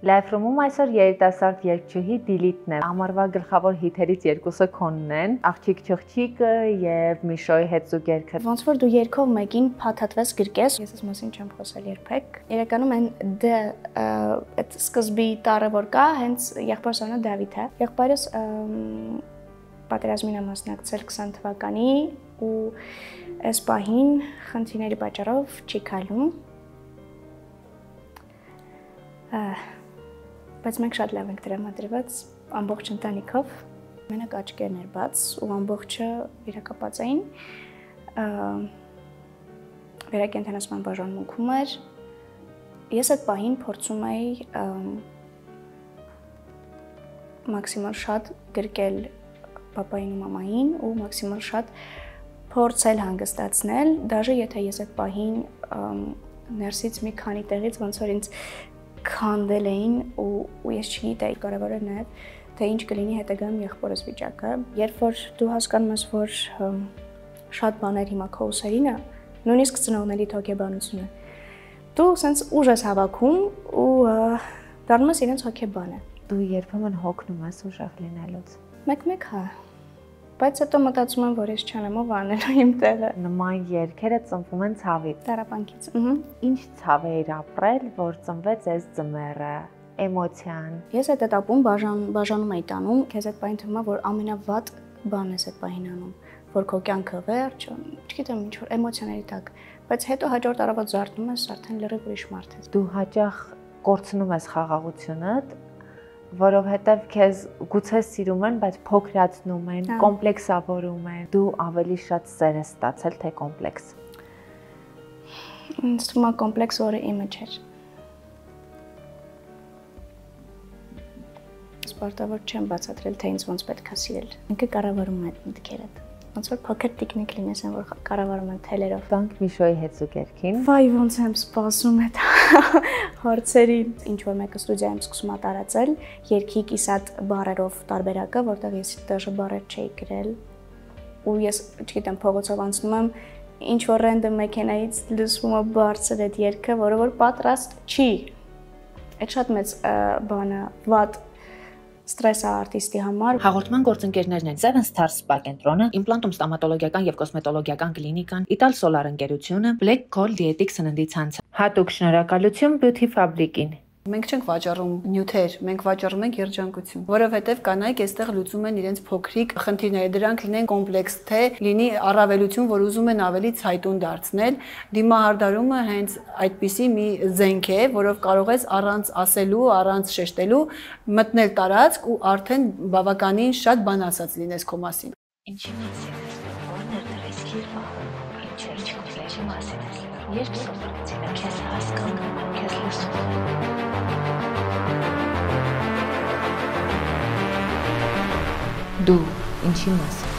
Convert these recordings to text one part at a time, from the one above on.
Լայֆրումում այսօր երիտասարդ երգչուհի Դիլիթն է։ Ամառվա գլխավոր հիթերից երկուսը քոնն են՝ Աղջիկ չղջիկը եւ Միշոյի հետ զուգերքը։ Ոնց որ դու երգով մեկին փաթաթվես գրկես, ես այս մասին չեմ խոսել երբեք։ Իրականում այդ սկզբի տառը որ կա, հենց եղբայրս անունը Դավիթ է։ Եղբայրս պատերազմին է մասնակցել 20 թվականի ու այս պահին խնդիրների պատճառով չի քայլում։ Բայց մենք շատ լավ ենք տրամադրված ամբողջ ընտանիքով, մենակ աչքերն էր բաց ու ամբողջը վիրակապած էին, վերակենդանացման բաժանմունքում էր, ես այդ պահին փորձում էի մաքսիմալ շատ գրկել պապային ու մամային ու մաքսիմալ շատ փորձել հանգստացնել, դաժե եթե ես այդ պահին ներսից մի քանի տեղից ոնց որ ինձ քանդել էին ու ես չգիտեի կարևորը նաև թե ինչ կլինի հետագայում եղբորս վիճակը։ Երբ որ դու հասկանում ես, որ շատ բաներ հիմա քո ուսերին է, նույնիսկ ծնողների հոգեբանությունը, դու սենց ուժ ես հավաքում ու դառնում ես իրենց հոգեբանը։ Դու երբեմն հոգնում ես ուժեղ լինելուց։ Մեկ-մեկ հա։ Բայց հետո մտածում եմ, որ ես չանեմ ով անելու իմ տեղը։ Նման երգերը ծնվում են ցավից։ Տառապանքից։ Ինչ ցավ էիր ապրել, որ ծնվեց այս ձմեռը, էմոցիան։ Ես այդ этаպում բաժանում էի տանում, քեզ այդ պահին թվում է, որ ամենավատ բանն ես այդ պահին անում, որ քո կյանքը վերջ, չգիտեմ ինչ որ էմոցիաների տակ, բայց հետո հաջորդ առավոտ զարթնում ես, արդեն լրիվ ուրիշ մարդ ես։ Դու հաճախ կորցնում ես խաղաղությունդ, որովհետև քեզ գուցե սիրում են, բայց փոքրացնում են, կոմպլեքսավորում են։ Դու ավելի շատ սեր ես ստացել, թե կոմպլեքս։ Ինձ թվում է կոմպլեքս որը իմը չէր։ Սպարտավոր չեմ բացատրել, թե ինձ ոնց պետք է սիրել։ Ինքը կառավարում է այդ մտքերը։ Ոնց որ փոքր տիկնիկ լինես, որ կառավարում են թելերով։ Տանք Միշոյի հետ զուգերքին։ Վայ, ոնց եմ սպասում այդ հարցերին։ Ինչ որ մեկը ստուդիայում սկսում է տարածել, երգի կիսատ բառերով տարբերակը, որտեղ ես դժը բառեր չէի գրել։ Ու ես, չգիտեմ, փողոցով անցնում եմ, ինչ որ ռենդոմ մեքենայից լսվում է բարձր այդ երգը, որը որ պատրաստ չի։ Այդ շատ մեծ բան է, վատ ստրես է արտիստի համար։ Հաղորդման գործընկերներն են Seven Stars Spa կենտրոնը, Implantum ստոմատոլոգիական եւ կոսմետոլոգիական կլինիկան, Ital Solar ընկերությունը, Black Call դիետիկ սննդի ցանցը։ Հատուկ շնորհակալություն Beauty Fabric-ին։ Մենք չենք վաճառում նյութեր, մենք վաճառում ենք երջանկություն, որովհետև կանայք այստեղ լուծում են իրենց փոքրիկ խնդիրները, դրանք լինեն կոմպլեքս, թե լինի առավելություն, որ ուզում են ավելի ցայտուն դարձնել, դիմահարդարումը հենց այդպիսի մի զենք է, որով կարող ես առանց ասելու, առանց շեշտելու մտնել տարածք ու արդեն բավականին շատ բան ասած լինես քո մասին։ Ինչի մասին ես, որն է ռիսկի պահում, ինչեր չկոմպլեքսի մասին ես, երբ սովորեցին եմ քեզ հասկանում, քեզ լսում։ Դու ինչի մասին։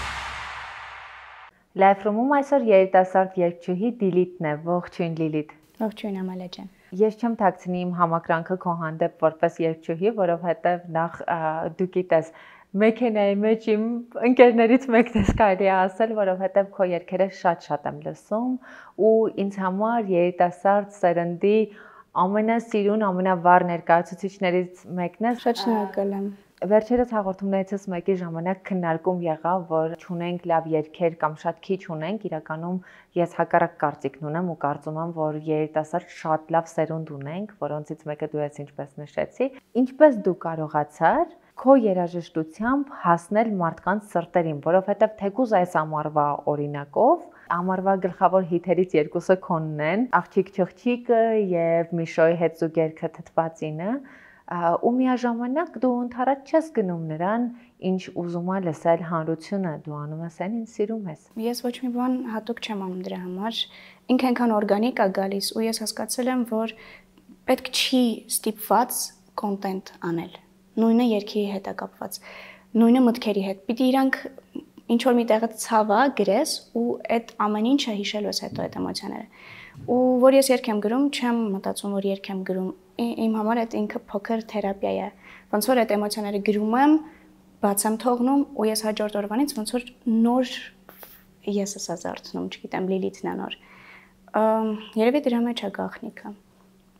Լայֆրումում այսօր երիտասարդ երգչուհի Դիլիթն է, ողջույն Լիլիթ։ Ողջույն Ամալիա ջան։ Ես չեմ թաքցնի իմ համակրանքը քո հանդեպ որպես երգչուհի, որովհետև նախ դու գիտես մեքենայի մեջ իմ ընկերներից մեկն ես կարելի ասել, որովհետև քո երգերը շատ եմ լսում ու ինձ համար երիտասարդ սերնդի ամենասիրուն, ամենավառ ներկայացուցիչներից մեկն է։ Շատ շնորհակալ եմ։ Վերջերս հաղորդումներից մեկի ժամանակ քննարկում եղավ, որ չունենք լավ երգեր կամ շատ քիչ ունենք, իրականում ես հակառակ կարծիքն ունեմ ու կարծում եմ, որ երիտասարդ շատ լավ սերունդ ունենք, որոնցից մեկը դու ես, ինչպես նշեցի։ Ինչպես դու կարողացար քո երաժշտությամբ հասնել մարդկանց սրտերին, որովհետև թեկուզ այս ամառվա օրինակով ամառվա գլխավոր հիթերից երկուսը քոնն են, Աղջիկ չղջիկը եւ Միշոյի հետ զուգերքը թթվածինը, ու միաժամանակ դու ընդհանրապես չես գնում նրան, ինչ ուզում է լսել հանրությունը, դու անում ես այն, ինչ սիրում ես։ Ես ոչ մի բան հատուկ չեմ անում դրա համար, ինքը այնքան օրգանիկ է գալիս ու ես հասկացել եմ, որ պետք չի ստիպված կոնտենտ անել։ Նույնը երգի հետ է կապված, նույնը մտքերի հետ։ Պիտի իրանք ինչ որ մի տեղը ցավա գրես ու այդ ամեն ինչը հիշելու ես հետո այդ էմոցիաները։ Ու որ ես երգ եմ գրում, չեմ մտածում, որ երգ եմ գրում։ Իմ համար այդ ինքը փոքր թերապիա է։ Ոնց որ այդ էմոցիաները գրում եմ, բաց եմ թողնում ու ես հաջորդ օրվանից ոնց որ նոր ես էս ազարթնում, չգիտեմ, Լիլիթն է նոր։ Երևի դրա մեջ է գաղտնիքը։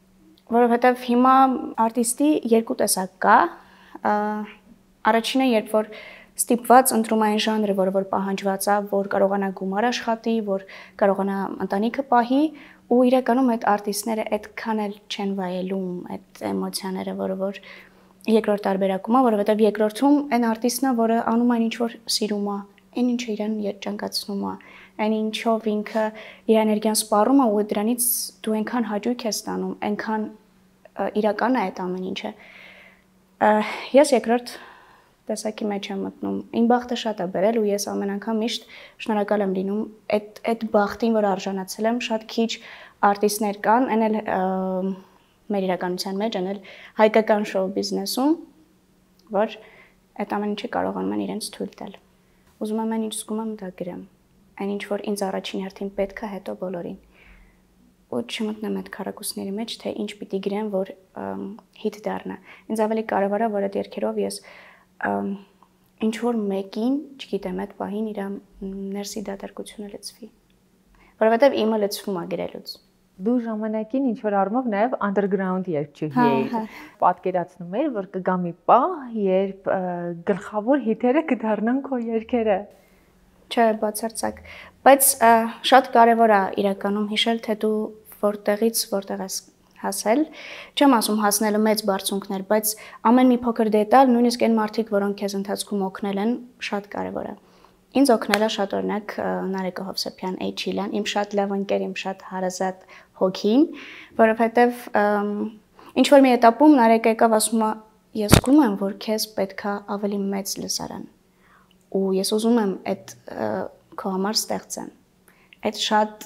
Որովհետև հիմա արտիստի երկու տեսակ կա։ Առաջինը, երբ որ ստիպված ընտրում այն ժանրը, որը պահանջված է, որ կարողանա գումար աշխատի, որ կարողանա ընտանիքը պահի, ու իրականում այդ արտիստները այդքան էլ չեն վայելում այդ էմոցիաները, որ երկրորդ տարբերակում է, որովհետև երկրորդում այն արտիստն է, որը անում այն ինչ որ սիրում է, այն ինչը իրան երջանկացնում է, այն ինչով ինքը իր էներգիան սպառում է ու դրանից դու այնքան հաճույք ես ստանում, այնքան իրական է այդ ամեն ինչը։ Ես երկրորդ տեսակի մեջ եմ մտնում։ Իմ բախտը շատ է բերել ու ես ամեն անգամ միշտ շնորհակալ եմ լինում այդ բախտին, որ արժանացել եմ, շատ քիչ արտիստներ կան, այն էլ մեր իրականության մեջ, այն էլ հայկական շոու բիզնեսում, որ այդ ամեն ինչը կարողանում են իրենց թույլ տալ։ Ուզում եմ այն ինչ զգում եմ դա գրեմ, այն ինչ որ ինձ առաջին հերթին պետք է, հետո բոլորին։ Ու չմտնեմ այդ քառակուսների մեջ, թե ինչ պիտի գրեմ, որ հիթ դառնա։ Ինձ ավելի կարևոր է, որ այդ երգերով ես ինչ որ մեկին, չգիտեմ, այդ պահին իր ներսի դատարկությունը լցվի։ Որովհետև իմը լցվում է գրելուց։ Դու ժամանակին ինչ որ առումով նաև underground երգչուհի էիր։ Պատկերացնում էիր, որ կգա մի պահ, երբ գլխավոր հիթերը կդառնան քո երգերը։ Չէ, բացարձակ, բայց շատ կարևոր է իրականում հիշել, թե դու որտեղից որտեղ ես հասել։ Չեմ ասում հասնելը մեծ բարձունքներ, բայց ամեն մի փոքր դետալ, նույնիսկ այն մարդիկ, որոնք քեզ ընթացքում օգնել են, շատ կարևոր է։ Ինձ օգնել է շատ օրինակ Նարեկը Հովսեփյան, Էյչիլյան, իմ շատ լավ ընկեր, իմ շատ հարազատ հոգին, որովհետև ինչ որ մի этаպում Նարեկը եկավ ասում է, ես զգում եմ, որ քեզ պետքա ավելի մեծ լսարան։ Ու ես ուզում եմ այդ քո համար ստեղծեմ։ Այդ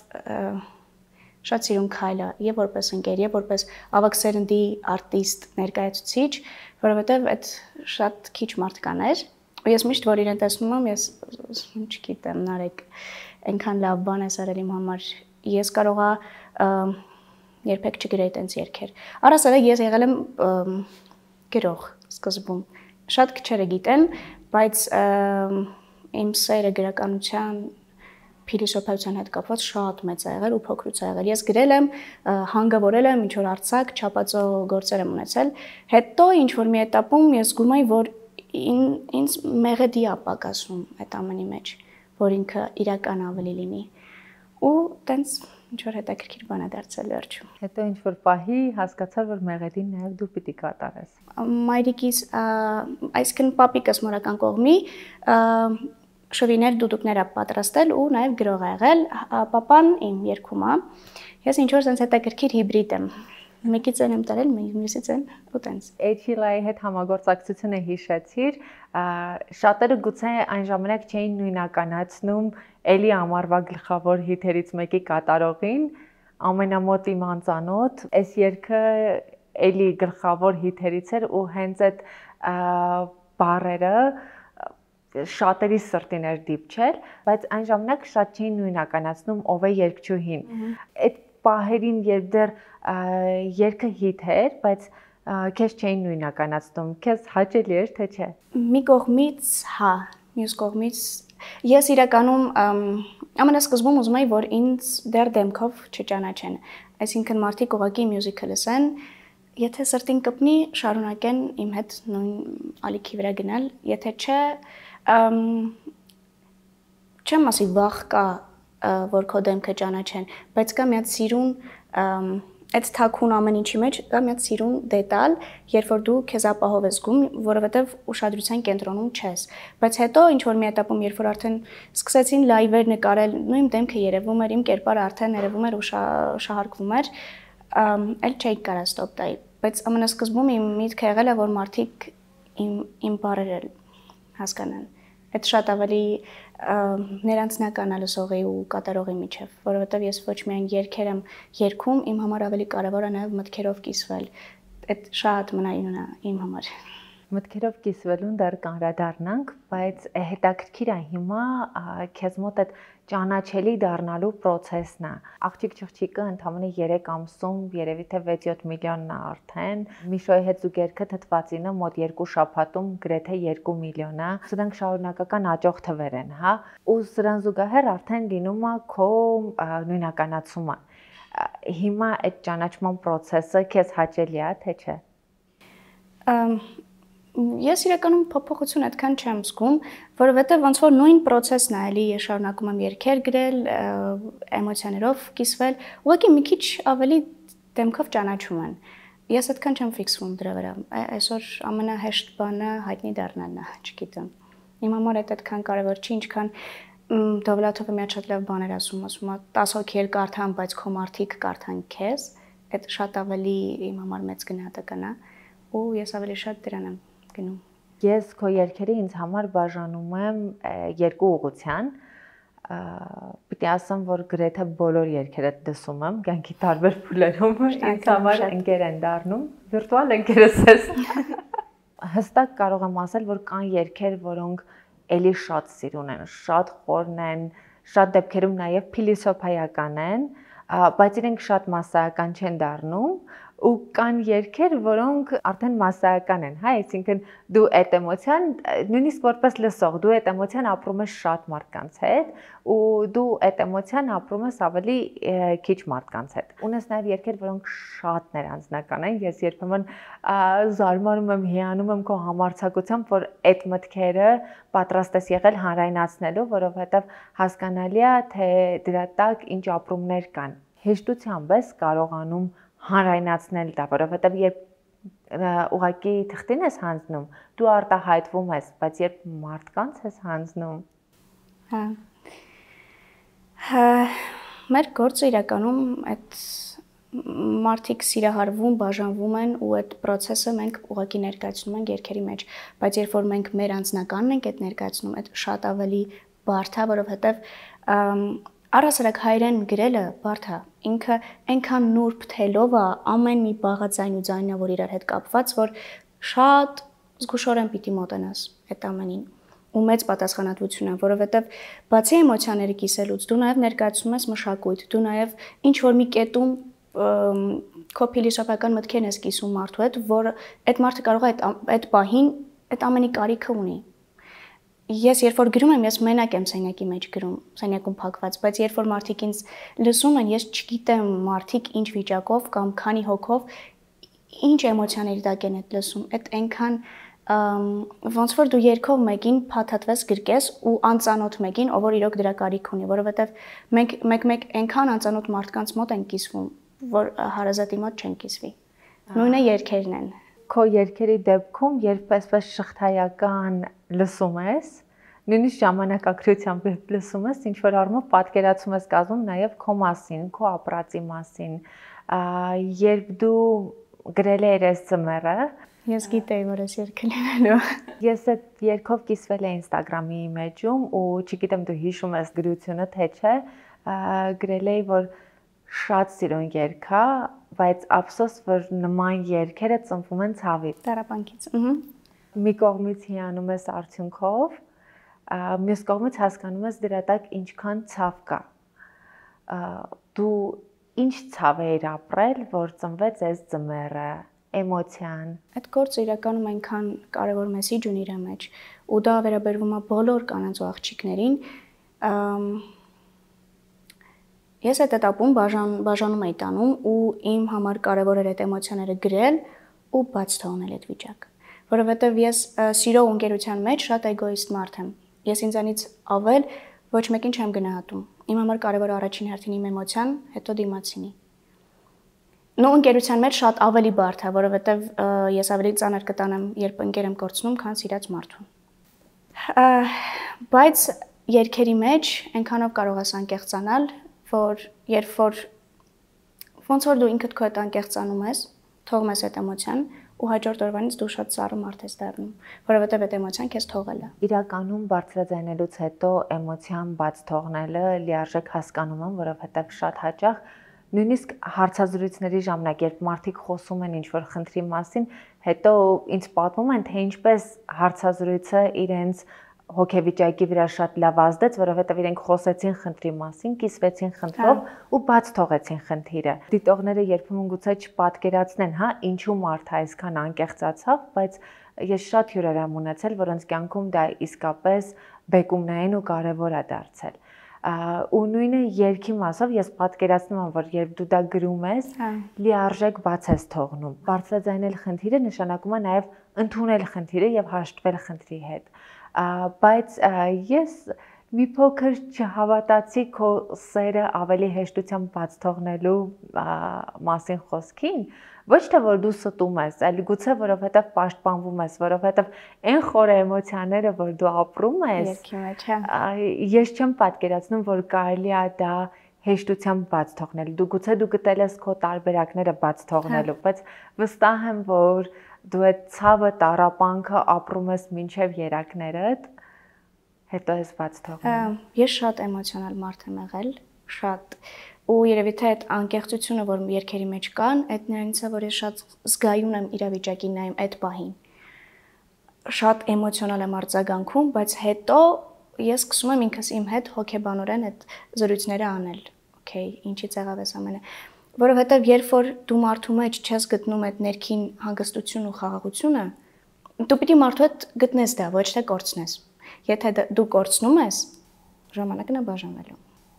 շատ սիրուն քայլ է, եւ որպես ընկեր, եւ որպես ավագ սերնդի արտիստ ներկայացուցիչ, որովհետեւ այդ շատ քիչ մարդկաներ, ու ես միշտ որ իրեն տեսնում եմ, ես չգիտեմ, Նարեկ, այնքան լավ բան ես արել իմ համար, ես կարողա երբեք չգրեի տենց երգեր։ Առասարակ ես եղել եմ գրող սկզբում, շատ քչերը գիտեն, բայց իմ սերը գրականության փիլիսոփայության հետ կապված շատ մեծ է եղել ու փոքրուց է եղել։ Ես գրել եմ, հանգավորել եմ, ինչ որ արձակ, չափածո գործեր եմ ունեցել։ Հետո ինչ որ մի этаպում ես զգում եի, որ ինձ մեղեդի է պակասում այդ ամենի մեջ, որ ինքը իրական ավելի լինի։ Ու տենց ինչ որ հետաքրքիր բան է դարձել վերջում։ Հետո ինչ որ պահի հասկացա, որ մեղեդին նաև դու պիտի կատարես։ Մայրիկիս, այսինքն պապիկս մորական կողմի շովիներ դուդուկներ է պատրաստել ու նաև գրող է եղել, պապան իմ երգում է։ Ես ինչ որ sense հետաքրքիր հիբրիդ եմ։ Մեկից են եմ տարել, մյուսից են ու տենց։ Էյչիլայի հետ համագործակցությունը հիշեցիր, շատերը գուցե այն ժամանակ չէին նույնականացնում էլի ամառվա գլխավոր հիթերից մեկի կատարողին, ամենամոտ իմ անծանոթ, այս երգը էլի գլխավոր հիթերից էր ու հենց այդ բառերը շատերի սրտին էր դիպչել, բայց այն ժամանակ շատ չէին նույնականացնում ով է երգչուհին։ Այդ պահերին, երբ դեռ երգը հիթ էր, բայց քեզ չէին նույնականացնում, քեզ հաճելի էր, թե չէ։ Մի կողմից հա, մյուս կողմից ես իրականում ամենասկզբում ուզում էի, որ ինձ դեռ դեմքով չճանաչեն, այսինքն մարդիկ ուղղակի մյուզիկը լսեն, եթե սրտին կպնի, շարունակեն իմ հետ նույն ալիքի վրա գնալ, եթե չէ, չեմ ասի վախ կա, որ քո դեմքը ճանաչեն, բայց կա մի հատ սիրուն այդ թաքուն ամեն ինչի մեջ կա մի հատ սիրուն դետալ, երբ որ դու քեզ ապահով ես զգում, որովհետև ուշադրության կենտրոնում չես։ Բայց հետո ինչ որ մի этаպում, երբ որ արդեն սկսեցին լայվեր նկարել, նույն իմ դեմքը երևում էր, իմ կերպարը արդեն երևում էր ու շահարկվում էր, էլ չէի կարա ստոպ տայի։ Բայց ամենասկզբում իմ միտքը եղել է, որ մարդիկ իմ բառերը հասկանան։ Այդ շատ ավելի ներանձնական է լսողի ու կատարողի միջև, որովհետև ես ոչ միայն երգեր եմ երգում, իմ համար ավելի կարևոր է նաև մտքերով կիսվել։ Այդ շատ մնայուն է իմ համար։ Մտքերով կիսվելուն դեռ կանրադառնանք, բայց հետաքրքիր է հիմա քեզ մոտ այդ ճանաչելի դառնալու process-ն է։ Աղջիկ չղջիկը ընդամենը 3 ամսում երևի թե 6-7 միլիոնն է արդեն։ Միշոյի հետ զուգերքը թթվածինը մոտ 2 շաբաթում գրեթե 2 միլիոն է։ Սրանք շարունակական աճող թվեր են, հա։ Ու սրան զուգահեռ արդեն լինում է քո նույնականացումը։ Հիմա այդ ճանաչման process-ը քեզ հաճելի է, թե չէ։ Ես իրականում փոփոխություն այդքան չեմ զգում, որովհետև ոնց որ նույն process-ն է, էլի ես շարունակում եմ երգեր գրել, էմոցիաներով կիսվել, ուղղակի մի քիչ ավելի դեմքով ճանաչում են։ Ես այդքան չեմ ֆիքսվում դրա վրա։ Այսօր ամենահեշտ բանը հայտնի դառնալն է, չգիտեմ։ Իմ համար այդքան կարևոր չի, ինչքան Դովլաթովը մի հատ շատ լավ բաներ ասում է 10 հոգի էլ կարդան, բայց քո մարդիկ կարդան քեզ, այդ շատ ավելի իմ համար մեծ գնահատական է, ու ես ավելի շատ դրան եմ գնում։ Ես քո երգերը ինձ համար բաժանում եմ երկու ուղղության։ Պիտի ասեմ, որ գրեթե բոլոր երգերդ լսում եմ, կյանքի տարբեր փուլերում, ինձ համար ընկեր են դառնում, վիրտուալ ընկերս ես։ Հստակ կարող եմ ասել, որ կան երգեր, որոնք էլի շատ սիրուն են, շատ խորն են, շատ դեպքերում նաև փիլիսոփայական են, բայց իրենք շատ մասսայական չեն դառնում, ու կան երգեր, որոնք արդեն մասսայական են, հա, այսինքն դու այդ էմոցիան, նույնիսկ որպես լսող, դու այդ էմոցիան ապրում ես շատ մարդկանց հետ, ու դու այդ էմոցիան ապրում ես ավելի քիչ մարդկանց հետ։ Ունես նաև երգեր, որոնք շատ ներանձնական են, ես երբեմն զարմանում եմ, հիանում եմ քո համարձակությամբ, որ այդ մտքերը պատրաստ ես եղել հանրայնացնելու, որովհետև հասկանալի է, թե դրա տակ ինչ ապրումներ կան։ Հեշտությամբ ես կարողանում հանրայնացնել դա, որովհետև երբ ուղղակի թղթին ես հանձնում, դու արտահայտվում ես, բայց երբ մարդկանց ես հանձնում, մեր գործը իրականում այդ մարդիկ սիրահարվում, բաժանվում են ու այդ process-ը մենք ուղղակի ներկայացնում ենք երգերի մեջ, բայց երբ որ մենք մեր անձնականն ենք այդ ներկայացնում, այդ շատ ավելի բարդ է, որովհետև առհասարակ հայերեն գրելը բարդ է, ինքը այնքան նուրբ թելով է, ամեն մի բաղաձայն ու ձայնավոր իրար հետ կապված, որ շատ զգուշորեն պիտի մոտենաս այդ ամենին ու մեծ պատասխանատվություն է, որովհետև բացի էմոցիաների կիսելուց, դու նաև ներկայացնում ես մշակույթ, դու նաև ինչ որ մի կետում քո փիլիսոփայական մտքերն ես կիսում մարդու հետ, որ այդ մարդը կարող է այդ պահին այդ ամենի կարիքը ունի։ Ես երբ որ գրում եմ, ես մենակ եմ սենյակի մեջ գրում, սենյակում փակված, բայց երբ որ մարդիկ ինձ լսում են, ես չգիտեմ մարդիկ ինչ վիճակով կամ քանի հոգով ինչ էմոցիաների տակ են այդ լսում, այդ այնքան ոնց որ դու երգով մեկին փաթաթվես գրկես ու անծանոթ մեկին, ով որ իրոք դրա կարիք ունի, որովհետև մենք մեկ այնքան անծանոթ մարդկանց մոտ ենք կիսվում, որ հարազատի մոտ չեն կիսվի։ Նույնը երգերն են։ Քո երգերի դեպքում, երբ այսպես շղթայական լսում ես, նույնիսկ ժամանակակրությամբ լսում ես, ինչ որ առումով պատկերացում ես կազմում նաև քո մասին, քո ապրածի մասին, երբ դու գրել ես ծմերը, ես գիտեի, որ ես երգ լինելու։ Ես այդ երգով կիսվել եմ Instagram-ի մեջում ու չգիտեմ դու հիշում ես գրությունը թե չէ, գրել էի, որ շատ սիրուն երգ է, բայց ափսոս որ նման երգերը ծնվում են ցավից։ Տառապանքից։ Մի կողմից հիանում ես արդյունքով, մյուս կողմից հասկանում ես դրա տակ ինչքան ցավ կա։ Դու ինչ ցավ էիր ապրել, որ ծնվեց այս ձմեռը, էմոցիան։ Այդ գործը իրականում այնքան կարևոր մեսիջ ունի իր մեջ, ու դա վերաբերվում է բոլոր կանանց ու աղջիկներին։ Ես այդ этаպում բաժանում էի տանում ու իմ համար կարևոր էր այդ էմոցիաները գրել ու բաց թողնել այդ վիճակը, որովհետև ես սիրո ընկերության մեջ շատ էգոիստ մարդ եմ։ Ես ինձանից ավել ոչ մեկին չեմ գնահատում։ Իմ համար կարևոր առաջին հերթին իմ էմոցիան, հետո դիմացինի։ Նո ընկերության մեջ շատ ավելի բարդ է, որովհետև ես ավելի ծանր կտանեմ, երբ ընկեր եմ կորցնում, քան սիրած մարդուն։ Բայց երգերի մեջ այնքանով կարող ես անկեղծանալ, որ երբ որ ոնց որ դու ինքդ քո հետ անկեղծանում ես, թողում ես այդ էմոցիան ու հաջորդ օրվանից դու շատ սառը մարդ ես դառնում, որովհետև այդ էմոցիան քեզ թողել է։ Իրականում բարձրաձայնելուց հետո էմոցիան բաց թողնելը լիարժեք հասկանում եմ, որովհետև շատ հաճախ նույնիսկ հարցազրույցների ժամանակ, երբ մարդիկ խոսում են ինչ-որ խնդրի մասին, հետո ինձ պատմում են, թե ինչպես հարցազրույցը իրենց հոգեվիճակի վրա շատ լավ ազդեց, որովհետև իրենք խոսեցին խնդրի մասին, կիսվեցին խնդրով ու բաց թողեցին խնդիրը։ Դիտողները երբեմն գուցե չպատկերացնեն, հա, ինչու մարդը այսքան անկեղծացավ, բայց ես շատ հյուրեր եմ ունեցել, որոնց կյանքում դա իսկապես բեկումնային ու կարևոր է դարձել։ ու նույնը երգի մասով ես պատկերացնում եմ, որ երբ դու դա գրում ես, լիարժեք բաց ես թողնում։ Բարձրաձայնել խնդիրը նշանակում է նաև ընդունել խնդիրը եւ հաշտվել խնդրի հետ։ Բայց ես մի փոքր չհավատացի քո սերը ավելի հեշտությամբ բաց թողնելու մասին խոսքին, ոչ թե որ դու ստում ես, այլ գուցե որովհետև պաշտպանվում ես, որովհետև այն խորը էմոցիաները, որ դու ապրում ես, երկի մեջ, ես չեմ պատկերացնում, որ կարելի է դա հեշտությամբ բաց թողնել։ Գուցե դու գտել ես քո տարբերակները բաց թողնելու, բայց վստահ եմ, որ դու այդ ցավը, տառապանքը ապրում ես մինչև երակներդ, հետո ես բաց թողնում։ Ես շատ էմոցիոնալ մարդ եմ եղել, շատ, ու երևի թե այդ անկեղծությունը, որ երգերի մեջ կան, այդ նրանից է, որ ես շատ զգայուն եմ իրավիճակին նայում այդ պահին։ Շատ էմոցիոնալ եմ արձագանքում, բայց հետո ես սկսում եմ ինքս իմ հետ հոգեբանորեն այդ զրույցները անել։ Okay, ինչից եղավ այս ամենը։ Որովհետև երբ որ դու մարդու մեջ չես գտնում այդ ներքին հանգստությունն ու խաղաղությունը, դու պիտի մարդու հետ գտնես դա, ոչ թե կորցնես։ Եթե դու կորցնում ես, ժամանակն է բաժանվելու։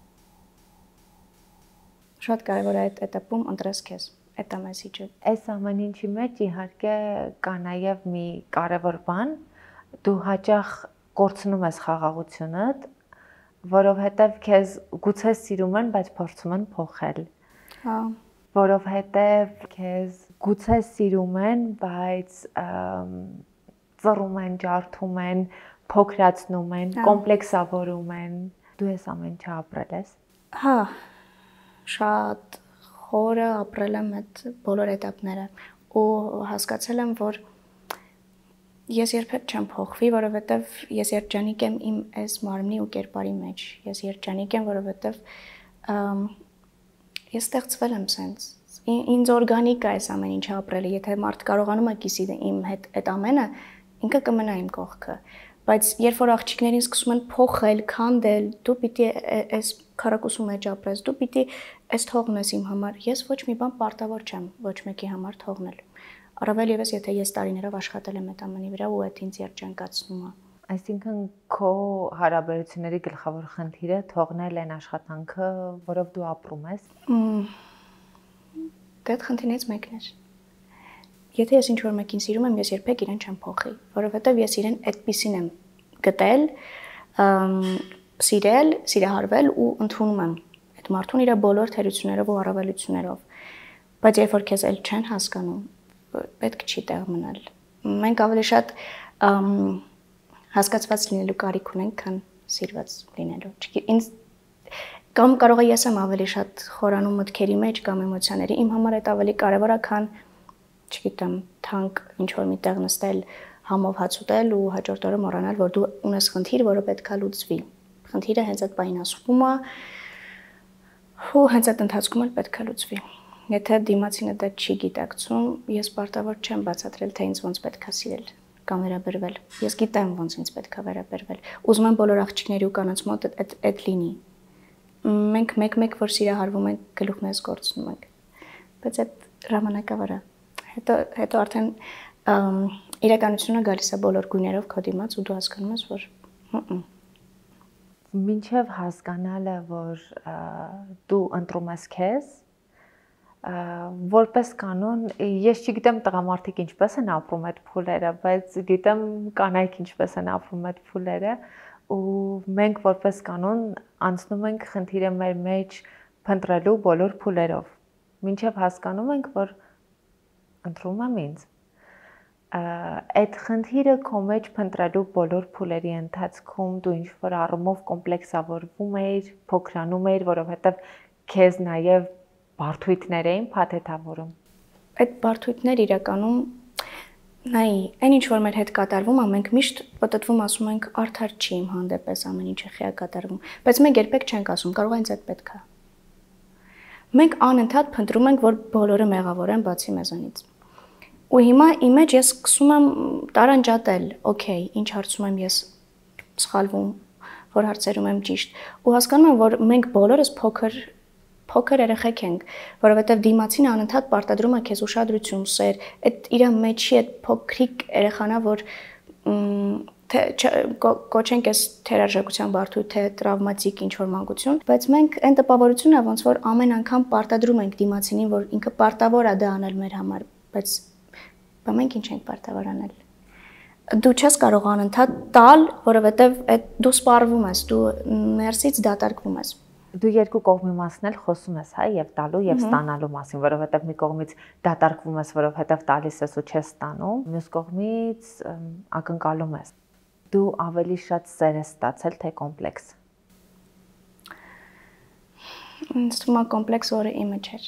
Շատ կարևոր է այդ этаպում ընտրես քեզ, այդ մեսիջը։ Այս ամեն ինչի մեջ իհարկե կա նաև մի կարևոր բան, դու հաճախ կորցնում ես խաղաղությունդ, որովհետև քեզ գուցե սիրում են, բայց փորձում են փոխել։ Հա։ Որովհետև քեզ գուցե սիրում են, բայց ծռում են, ջարդում են, փոքրացնում են, կոմպլեքսավորում են։ Դու ես ամեն ինչ ապրել ես։ Հա, շատ խորը ապրել եմ այդ բոլոր этаպները ու հասկացել եմ, որ ես երբեք չեմ փոխվի, որովհետև ես երջանիկ եմ իմ այս մարմնի ու կերպարի մեջ։ Ես երջանիկ եմ, որովհետև ես ստեղծվել եմ սենց։ Ինձ օրգանիկ է այս ամեն ինչը ապրելը, եթե մարդ կարողանում է կիսի իմ հետ այդ ամենը, ինքը կմնա իմ կողքը։ Բայց երբ որ աղջիկներին սկսում են փոխել, քանդել, դու պիտի այս քառակուսու մեջ ապրես, դու պիտի այս թողնես իմ համար։ Ես ոչ մի բան պարտավոր չեմ ոչ մեկի համար թողնել։ Առավել ևս եթե ես տարիներով աշխատել եմ այդ ամենի վրա ու այդ ինձ երջանկացնում է։ Այսինքն քո հարաբերությունների գլխավոր խնդիրը թողնել այն աշխատանքը, որով դու ապրում ես։ Դա խնդիրներից մեկն է։ Եթե ես ինչ-որ մեկին սիրում եմ, ես երբեք իրեն չեմ փոխի, որովհետև ես իրեն այդպիսին եմ գտել, սիրել, սիրահարվել ու ընդունում եմ այդ մարդուն իր բոլոր թերություններով ու առավելություններով։ Բայց երբ որ քեզ էլ չեն հասկանում, պետք չի տեղ մնալ։ Մենք ավելի շատ հասկացված լինելու կարիք ունենք, քան սիրված լինելու։ Ինձ կամ կարող է ես եմ ավելի շատ խորանում մտքերի մեջ կամ էմոցիաների, իմ համար այդ ավելի կարևոր է, քան չգիտեմ, թանկ ինչ-որ մի տեղ նստել, համով հաց ուտել ու հաջորդ օրը մոռանալ, որ դու ունես խնդիր, որը պետքա լուծվի։ Խնդիրը հենց այդ բային ասվում է, ու հենց այդ ընթացքում էլ պետքա լուծվի։ Եթե դիմացինը դա չի գիտակցում, ես պարտավոր չեմ բացատրել, թե ինձ ոնց պետքա սիրել կամ վերաբերվել։ Ես գիտեմ ոնց ինձ պետքա վերաբերվել։ Ուզում եմ բոլոր աղջիկների ու կանանց մոտ այդ լինի։ Մենք մեկ-մեկ որ սիրահարվում ենք, գլուխներս կորցնում ենք։ Բայց այդ ժամանակավար է։ Հետո արդեն իրականությունը գալիս է բոլոր գույներով քո դիմաց ու դու հասկանում ես, որ մինչև հասկանալը, որ դու ընտրում ես քեզ, որպես կանոն, ես չգիտեմ տղամարդիկ ինչպես են ապրում այդ փուլերը, բայց գիտեմ կանայք ինչպես են ապրում այդ փուլերը, ու մենք որպես կանոն անցնում ենք խնդիրը մեր մեջ փնտրելու բոլոր փուլերով, մինչև հասկանում ենք, որ ընտրում եմ ինձ։ Այդ խնդիրը քո մեջ փնտրելու բոլոր փուլերի ընթացքում դու ինչ-որ առումով կոմպլեքսավորվում էիր, փոքրանում էիր, որովհետև քեզ նաև բարդույթներ էին փաթեթավորում։ Այդ բարդույթներ իրականում նայ, այն ինչ որ մեր հետ կատարվում է, մենք միշտ պատտվում ասում ենք արդար չի իմ հանդեպ էս ամեն ինչը խիա կատարվում, բայց մենք երբեք չենք ասում, կարող է ինձ այդ պետք է։ Մենք անընդհատ փնտրում ենք, որ բոլորը մեղավոր են բացի մեզանից։ Ու հիմա իմ մեջ ես սկսում եմ տարանջատել, օքեյ, ինչ հարցում եմ ես սխալվում, որ հարցերում եմ ճիշտ, ու հասկանում եմ, որ մենք բոլորս փոքր երեխեք ենք, որովհետև դիմացինը անընդհատ պարտադրում է քեզ ուշադրություն, սեր, այդ իր մեջի այդ փոքրիկ երեխանա, որ կոչենք այս թերարժեքության բարդույթը տրավմատիկ ինչ-որ մանկություն, բայց մենք այն տպավորությունն է ոնց որ ամեն անգամ պարտադրում ենք դիմացինին, որ ինքը պարտավոր է դա անել մեր համար, բայց մենք ինչ ենք պարտավոր անել։ Դու չես կարող անընդհատ տալ, որովհետև դու սպառվում ես, դու ներսից դատարկվում ես։ Դու երկու կողմի մասն էլ խոսում ես, հա, եւ տալու եւ ստանալու մասին, որովհետեւ մի կողմից դատարկվում ես, որովհետեւ տալիս ես ու չես ստանում, մյուս կողմից ակնկալում ես։ Դու ավելի շատ սեր ես ստացել, թե կոմպլեքս։ Ինձ թվում է կոմպլեքս որը իմը չէր։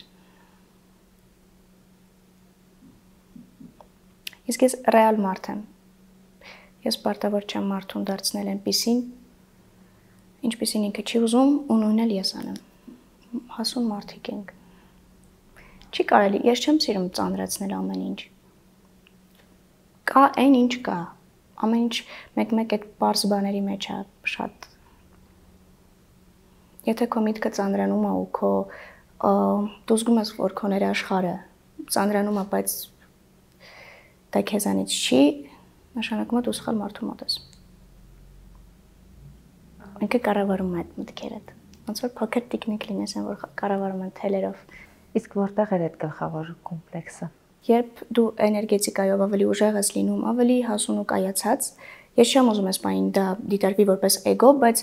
Իսկ ես ռեալ մարդ եմ։ Ես պարտավոր չեմ մարդուն դարձնել այնպիսին, ինչպիսին ինքը չի ուզում ու նույնն էլ ես անեմ։ Հասուն մարդիկ ենք։ Չի կարելի, ես չեմ սիրում ծանրացնել ամեն ինչ։ Կա այն ինչ կա։ Ամեն ինչ մեկ-մեկ այդ պարզ բաների մեջ է շատ։ Եթե քո միտքը ծանրանում է ու քո դու զգում ես, որ քո ներաշխարհը ծանրանում է, բայց դա քեզանից չի, նշանակում է դու սխալ մարդու մոտ ես։ Ինքը կառավարում է այդ մտքերդ։ Ոնց որ փոքր տիկնիկ լինես, որ կառավարում են թելերով։ Իսկ որտեղ է այդ գլխավոր կոմպլեքսը։ Երբ դու էներգետիկայով ավելի ուժեղ ես լինում, ավելի հասուն ու կայացած, ես չեմ ուզում այս բանին դա դիտարկվի որպես էգո, բայց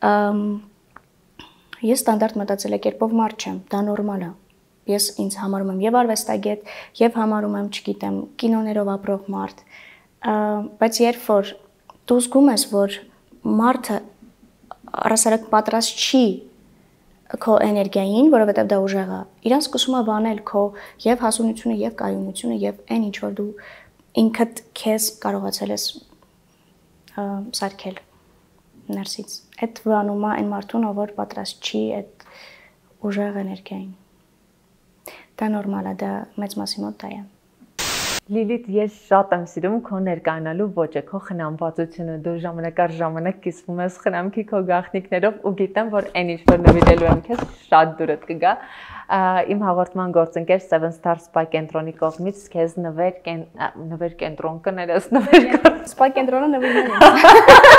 ես ստանդարտ մտածելակերպով մարդ չեմ, դա նորմալ է։ Ես ինձ համարում եմ եւ արվեստագետ, եւ համարում եմ, չգիտեմ, կինոներով ապրող մարդ, բայց երբ որ դու զգում ես, որ մարդը առասարակ պատրաստ չի քո էներգիային, որովհետև դա ուժեղ է, իրան սկսում է վանել քո եւ հասունությունը, եւ կայունությունը, եւ այն ինչ որ դու ինքդ քեզ կարողացել ես սարքել ներսից։ Այդ վանում է այն մարդուն, ով որ պատրաստ չի այդ ուժեղ էներգիային։ Դա նորմալ է, դա մեծ մասի մոտ դա է։ Լիլիթ, ես շատ եմ սիրում քո ներկայանալու ոճը, քո խնամվածությունը, դու ժամանակ առ ժամանակ կիսվում ես խնամքի քո գաղտնիքներով ու գիտեմ, որ այն ինչ որ նվիրելու եմ քեզ շատ դուրդ կգա։ Իմ հաղորդման գործընկեր Seven Star Spa կենտրոնի կողմից քեզ նվեր կենտրոն կներես, Spa կենտրոնը նվիրել եմ։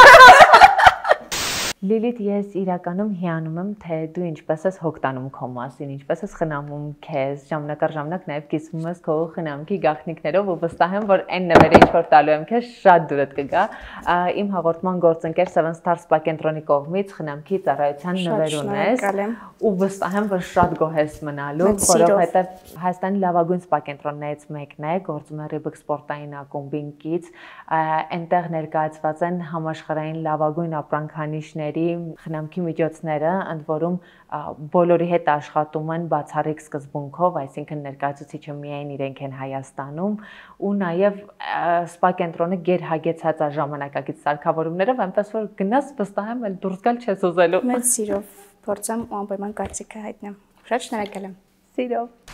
Լիլիթ, ես իրականում հիանում եմ, թե դու ինչպես ես հոգտանում քո մասին, ինչպես ես խնամում քեզ, ժամանակ առ ժամանակ նաև կիսվում ես քո խնամքի գաղտնիքներով ու վստահ եմ, որ այն նվերը ինչ որ տալու եմ քեզ շատ դուրդ կգա։ Իմ հաղորդման գործընկեր Seven Star Spa կենտրոնի կողմից խնամքի ծառայության նվեր ունես ու վստահ եմ, որ շատ գոհ ես մնալու, որովհետև Հայաստանի լավագույն սպա կենտրոններից մեկն է, գործում է Reebok սպորտային ակումբինքից, այնտեղ ներկայացված են համաշխարհային լավագույն ապրանքանիշներ խնամքի միջոցները, ընդ որում բոլորի հետ աշխատում են բացառիկ սկզբունքով, այսինքն ներկայացուցիչը միայն իրենք են Հայաստանում ու նաև սպա կենտրոնը գերհագեցած է ժամանակակից սարքավորումներով, այնպես որ գնաս վստահ եմ, էլ դուրս գալ չես ուզելու։ Մեծ սիրով փորձեմ ու անպայման կարծիքը հայտնեմ։ Շատ շնորհակալ եմ։ Սիրով։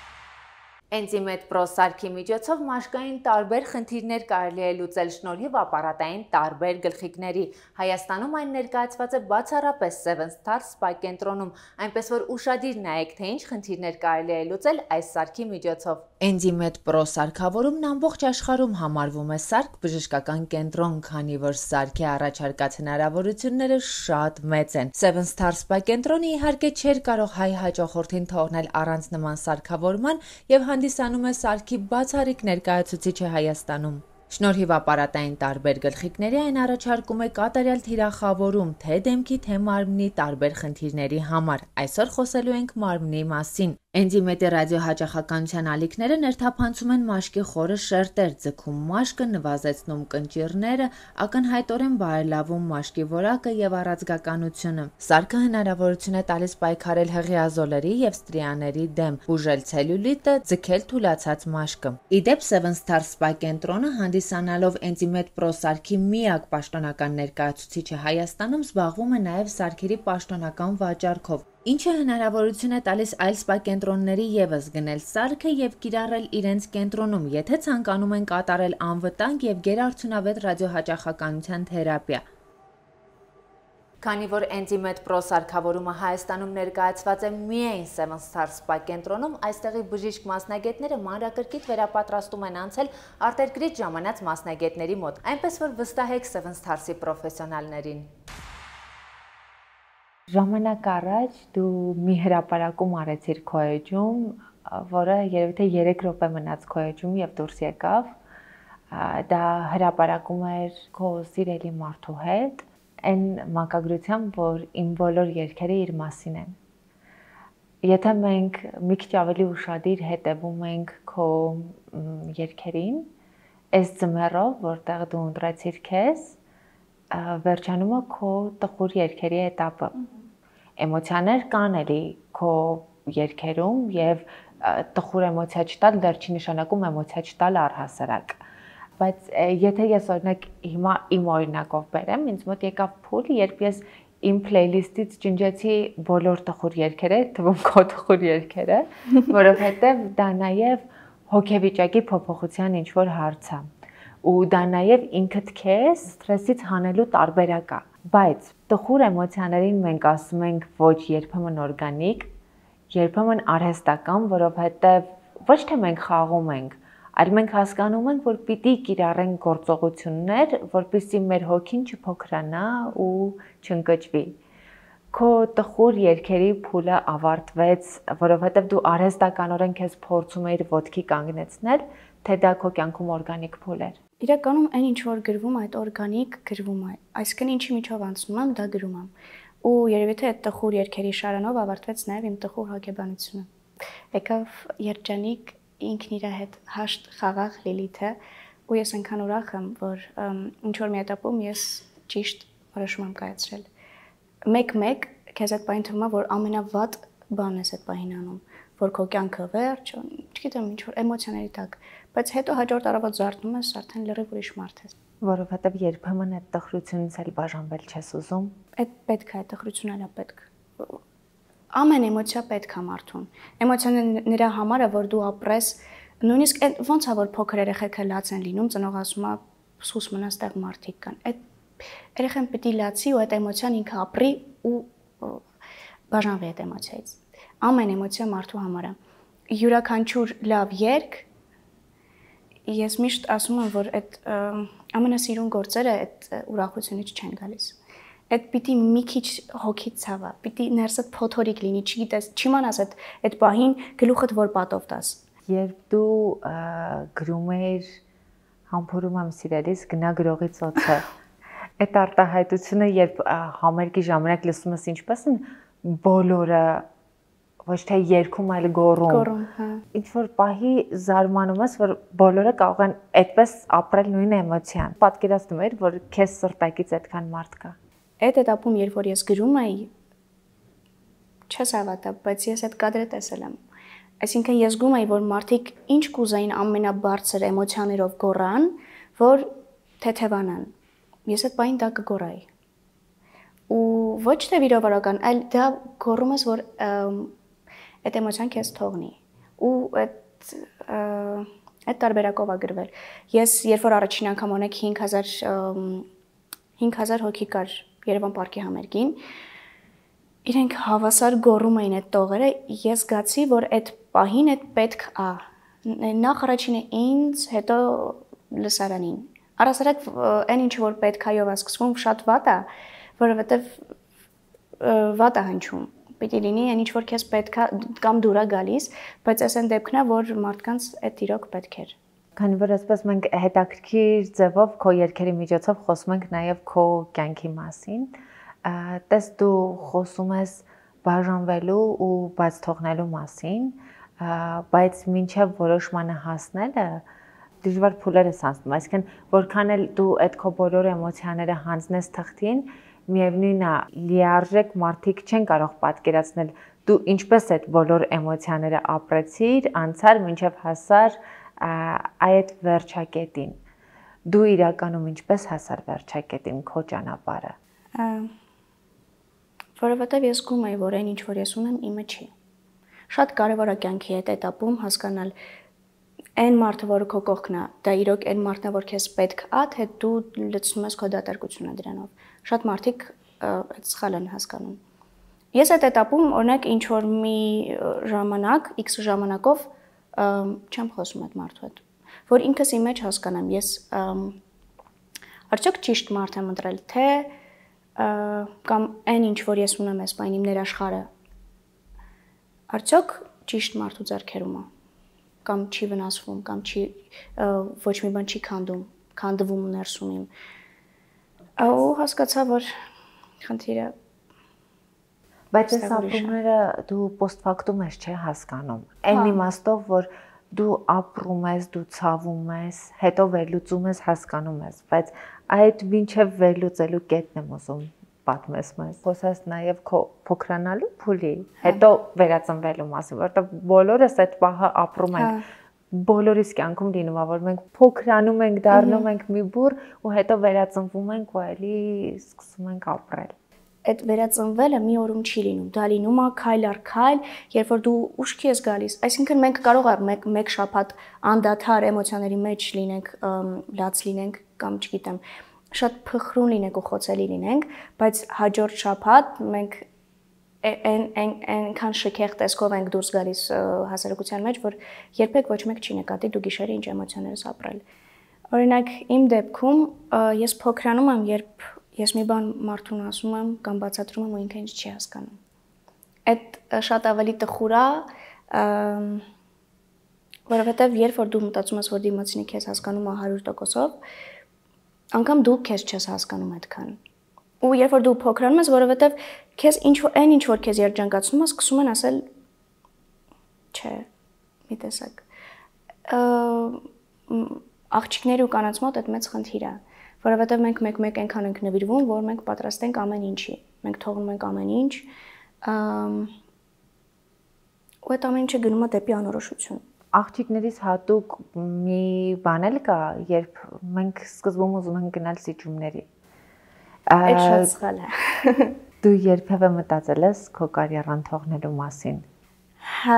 Enzimet Pro սարքի միջոցով մաշկային տարբեր խնդիրներ կարելի է լուծել շնորհիվ ապարատային տարբեր գլխիկների։ Հայաստանում այն ներկայացված է բացառապես Seven Star Spa կենտրոնում, այնպես որ ուշադիր նայեք, թե ինչ խնդիրներ կարելի է լուծել այս սարքի միջոցով։ Enzimet Pro սարքավորումն ամբողջ աշխարհում համարվում է սարք բժշկական կենտրոն, քանի որ սարքի առաջարկած հնարավորությունները շատ մեծ են։ Seven Star Spa կենտրոնը իհարկե չէր կարող հայ հաճախորդին թողնել առանց նման սարքավորման եւ հանդիսանում է սարքի բացառիկ ներկայացուցիչը Հայաստանում։ Շնորհիվ ապարատային տարբեր գլխիկների այն առաջարկում է կատարյալ թիրախավորում թե դեմքի, թե մարմնի տարբեր խնդիրների համար։ Այսօր խոսելու ենք մարմնի մասին։ Enzimet-ի ռադիոհաճախականության ալիքները ներթափանցում են մաշկի խորը շերտեր, ձգում մաշկը, նվազեցնում կնճիռները, ակնհայտորեն բարելավում մաշկի որակը եւ առաձգականությունը։ Սարքը հնարավորություն է տալիս պայքարել հղիազոլերի եւ ստրիաների դեմ, բուժել ցելյուլիտը, ձգել թուլացած մաշկը։ Իդեպ Seven Star Spa կենտրոնը հանդիսանալով Enzimet Pro սարքի միակ պաշտոնական ներկայացուցիչը Հայաստանում զբաղվում է նաև սարքերի պաշտոնական վաճառքով, ինչը հնարավորություն է տալիս այլ սպա կենտրոնների ևս գնել սարքը եւ կիրառել իրենց կենտրոնում, եթե ցանկանում են կատարել անվտանգ եւ գերարդյունավետ ռադիոհաճախականության թերապիա։ Քանի որ Enzimed Pro սարքավորումը Հայաստանում ներկայացված է միայն Seven Stars Spa կենտրոնում, այստեղի բժիշկ մասնագետները մանրակրկիտ վերապատրաստում են անցել արտերկրից ժամանած մասնագետների մոտ, այնպես որ վստահեք Seven Stars-ի պրոֆեսիոնալներին։ Ժամանակ առաջ դու մի հրապարակում արեցիր քո էջում, որը երևի թե 3 րոպե մնաց քո էջում եւ դուրս եկավ։ Դա հրապարակում էր քո սիրելի մարդու հետ, այն մակագրությամբ, որ իմ բոլոր երգերը իր մասին են։ Եթե մենք մի քիչ ավելի ուշադիր հետևում ենք քո երգերին, այս ձմեռով, որտեղ դու ընտրեցիր քեզ, վերջանում է քո տխուր երգերի էտապը։ Էմոցիաներ կան էլի քո երգերում եւ տխուր էմոցիա չտալ դեռ չի նշանակում էմոցիա չտալ առհասարակ։ Բայց եթե ես օրինակ հիմա իմ օրինակով բերեմ, ինձ մոտ եկավ փուլ, երբ ես իմ playlist-ից ջնջեցի բոլոր տխուր երգերը, թվում քո տխուր երգերը, որովհետեւ դա նաեւ հոգեվիճակի փոփոխության ինչ որ հարց է։ Ու դա նաեւ ինքդ քեզ սթրեսից հանելու տարբերակ է։ Բայց տխուր էմոցիաներին մենք ասում ենք ոչ երբեմն օրգանիկ, երբեմն արհեստական, որովհետեւ ոչ թե մենք խաղում ենք, այլ մենք հասկանում ենք, որ պիտի կիրառենք գործողություններ, որպեսզի մեր հոգին չփոքրանա ու չընկճվի։ Քո տխուր երգերի փուլը ավարտվեց, որովհետև դու արհեստականորեն քեզ փորձում էիր ոտքի կանգնեցնել, թե դա քո կյանքում օրգանիկ փուլ էր։ Իրականում այն ինչ որ գրվում է, այդ օրգանիկ գրվում է։ Այսինքն ինչի միջով անցնում եմ, դա գրում եմ։ Ու երևի թե այդ տխուր երգերի շարանով ավարտվեց նաև իմ տխուր հոգեբանությունը։ Եկավ երջանիկ ինքն իր հետ հաշտ խաղաղ Լիլիթը, ու ես այնքան ուրախ եմ, որ ինչ որ մի этаպում ես ճիշտ որոշում եմ կայացրել։ Մեկ քեզ այդ բանը թվում է, որ ամենավատ բանն ես այդ բանին անում, որ քո կյանքը վերջ, չգիտեմ, ինչ որ էմոցիաների տակ, բայց հետո հաջորդ առավոտ զարթնում ես, արդեն լրիվ ուրիշ մարդ ես։ Որովհետև երբեմն այդ տխրությունից էլ բաժանվել չես ուզում։ Այդ պետք է, այդ տխրությունն էլ է պետք։ Ամեն էմոցիա պետք է մարդուն։ Էմոցիան նրա համար է, որ դու ապրես, նույնիսկ ոնց է որ փոքր երեխեքը լաց են լինում, ծնող ասում է սուս մնաս տեղ մարդիկ կան։ Այդ երեխան պիտի լացի ու այդ էմոցիան ինքը ապրի ու բաժանվի այդ էմոցիայից։ Ամեն էմոցիա մարդու համար է։ Յուրաքանչյուր լավ երգ, ես միշտ ասում եմ, որ այդ ամենասիրուն գործերը այդ ուրախությունից չեն գալիս։ Այդ պիտի մի քիչ հոգիդ ցավա, պիտի ներսդ փոթորիկ լինի, չգիտես, չիմանաս այդ պահին գլուխդ որ պատով տաս։ Երբ դու գրում ես համբուրում եմ սիրելիս գնա գրողի ծոցը, այդ արտահայտությունը երբ համերգի ժամանակ լսում ես ինչպես են բոլորը ոչ թե երգում, այլ գոռում, հա։ Ինչ որ պահի զարմանում ես, որ բոլորը կարող են այդպես ապրել նույն էմոցիան։ Պատկերացնում ես, որ քեզ սրտակից այդքան մարդ կա։ Այդ этаպում, երբ որ ես գրում էի, չես հավատա, բայց ես այդ կադրը տեսել եմ։ Այսինքն ես զգում էի, որ մարդիկ ինչ կուզեին ամենաբարձր էմոցիաներով գոռան, որ թեթևանան։ Ես այդ բանին դա կգոռայի։ Ու ոչ թե վիրավորական, այլ դա գոռում ես, որ այդ էմոցիան քեզ թողնի։ Ու այդ տարբերակով է գրվել։ Ես երբ որ առաջին անգամ ունեք 5000 հոգի կար Երևան պարկի համերգին, իրենք հավասար գոռում էին այդ տողերը, ես զգացի, որ այդ պահին այդ պետք է։ Նախ առաջինը ինձ, հետո լսարանին։ Առասարակ այն ինչ որ պետք է յով է սկսվում շատ վատ է, որովհետև վատ է հնչում։ Պիտի լինի այն ինչ որ քեզ պետք է կամ դուր է գալիս, բայց այս այն դեպքն է, որ մարդկանց այդ իրոք պետք էր։ Քանի որ այսպես մենք հետաքրքիր ձևով քո երգերի միջոցով խոսում ենք նաև քո կյանքի մասին, տես դու խոսում ես բաժանվելու ու բաց թողնելու մասին, բայց մինչև որոշմանը հասնելը դժվար փուլեր ես անցնում, այսինքն որքան էլ դու այդ քո բոլոր էմոցիաները հանձնես թղթին, միևնույնն է, լիարժեք մարդիկ չեն կարող պատկերացնել դու ինչպես այդ բոլոր էմոցիաները ապրեցիր, անցար մինչև հասար այդ վերջակետին։ Դու իրականում ինչպես հասար վերջակետին քո ճանապարհը։ Որովհետև ես զգում եի, որ այն ինչ որ ես ունեմ, իմը չի։ Շատ կարևոր է կյանքի այդ этаպում հասկանալ այն մարդը, որը քո կողքն է, դա իրոք այն մարդն է, որ քեզ պետք է, թե դու լցնում ես քո դատարկությունը դրանով։ Շատ մարդիկ այդ սխալ են հասկանում։ Ես այդ этаպում օրինակ ինչ որ մի ժամանակ, X ժամանակով չեմ խոսում այդ մարդու հետ, որ ինքս իմ մեջ հասկանամ, ես արդյոք ճիշտ մարդ եմ ընտրել, թե կամ այն ինչ որ ես ունեմ այս բան իմ ներաշխարը, արդյոք ճիշտ մարդու ձեռքերում է, կամ չի վնասվում, կամ չի ոչ մի բան չի քանդվում ներսում իմ։ Ու հասկացա, որ խնդիրը Բայց այս ապրումները դու post-factum ես չէ հասկանում։ Այն իմաստով, որ դու ապրում ես, դու ցավում ես, հետո վերլուծում ես, հասկանում ես, բայց այդ մինչև վերլուծելու կետն եմ ուզում պատմես մեզ։ Խոսես նաև քո փոքրանալու փուլի, հետո վերածնվելու մասին, որովհետև բոլորս այդ պահը ապրում ենք։ Բոլորիս կյանքում լինում է, որ մենք փոքրանում ենք, դառնում ենք մի բուռ ու հետո վերածնվում ենք ու էլի սկսում ենք ապրել։ Այդ վերածնվելը մի օրում չի լինում, դա լինում է քայլ առ քայլ, երբ որ դու ուշքի ես գալիս, այսինքն մենք կարող ենք մեկ շաբաթ անդադար էմոցիաների մեջ լինենք, լաց լինենք կամ չգիտեմ, շատ փխրուն լինենք ու խոցելի լինենք, բայց հաջորդ շաբաթ մենք այնքան շքեղ տեսքով ենք դուրս գալիս հասարակության մեջ, որ երբեք ոչ մեկ չի նկատի դու գիշերը ինչ էմոցիաներ ես ապրել։ Օրինակ, իմ դեպքում ես փոքրանում եմ, երբ ես մի բան մարդուն ասում եմ կամ բացատրում եմ ու ինքը ինձ չի հասկանում։ Այդ շատ ավելի տխուր է, որովհետև երբ որ դու մտածում ես, որ դիմացինը քեզ հասկանում է 100%-ով, անգամ դու քեզ չես հասկանում այդքան։ Ու երբ որ դու փոքրանում ես, որովհետև քեզ ինչ որ քեզ երջանկացնում է, սկսում են ասել չէ, մի տեսակ։ Աղջիկների ու կանանց մոտ այդ մեծ խնդիր է, որովհետև մենք մեկ-մեկ այնքան ենք նվիրվում, որ մենք պատրաստ ենք ամեն ինչի։ Մենք թողնում ենք ամեն ինչ, ու այդ ամեն ինչը գնում է դեպի անորոշություն։ Աղջիկներից հատուկ մի բան էլ կա, երբ մենք սկզբում ուզում ենք գնալ սիջումների։ Այդ շատ սխալ է։ Դու երբևէ մտածել ես քո կարիերան թողնելու մասին։ Հա։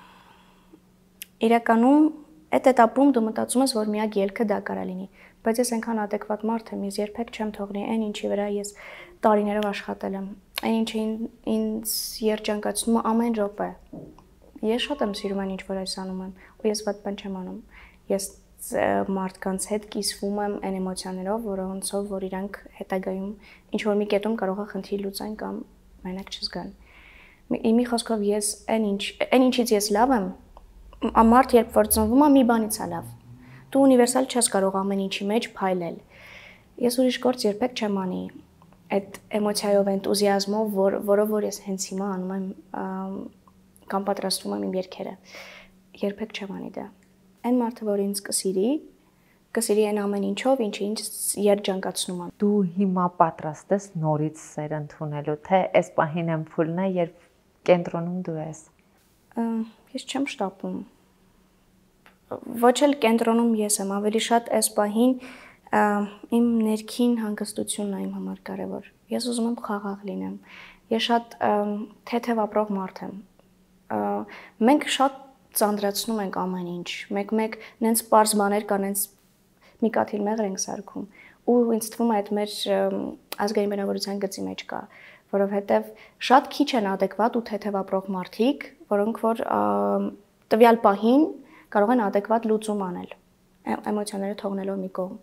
Իրականում այդ этаպում դու մտածում ես, որ միակ ելքը դա կարա լինի, բայց ես այնքան adekvat մարդ եմ, ես երբեք չեմ թողնի այն ինչի վրա ես տարիներով աշխատել եմ, այն ինչը ինձ երջանկացնում է ամեն րոպե։ Ես շատ եմ սիրում այն ինչ որ այս անում եմ, ու ես վատ բան չեմ անում։ Ես մարդկանց հետ կիսվում եմ այն էմոցիաներով, որոնցով որ իրանք հետագայում ինչ որ մի կետում կարող է խնդիր լուծեն կամ մենակ չզգան։ Իմի խոսքով ես այն ինչից ես լավ եմ, մարդ երբ որ ծնվում է մի բանից է լավ։ Դու ունիվերսալ չես կարող ամեն ինչի մեջ փայլել։ Ես ուրիշ գործ երբեք չեմ անի այդ էմոցիայով, էնտուզիազմով, որով որ ես հենց հիմա անում եմ կամ պատրաստում եմ իմ երգերը։ Երբեք չեմ անի դա։ Այն մարդը, որ ինձ կսիրի այն ամեն ինչով, ինչը ինձ երջանկացնում է։ Դու հիմա պատրաստ ես նորից սեր ընդունելու, թե այս պահին եմ փուլն է, երբ կենտրոնում դու ես։ Ես չեմ շտապում։ Ոչ էլ կենտրոնում ես եմ, ավելի շատ այս պահին իմ ներքին հանգստությունն է իմ համար կարևոր։ Ես ուզում եմ խաղաղ լինեմ։ Ես շատ թեթև ապրող մարդ եմ։ Մենք շատ ծանրացնում ենք ամեն ինչ։ Մեկ-մեկ նենց պարզ բաներ կան, նենց մի կաթիլ մեղր ենք սարքում։ Ու ինձ թվում է այդ մեր ազգային բնավորության գծի մեջ կա, որովհետև շատ քիչ են adekvat ու թեթև ապրող մարդիկ, որոնք որ տվյալ պահին կարող են adekvat լուծում անել, էմոցիաները թողնելով մի կողմ։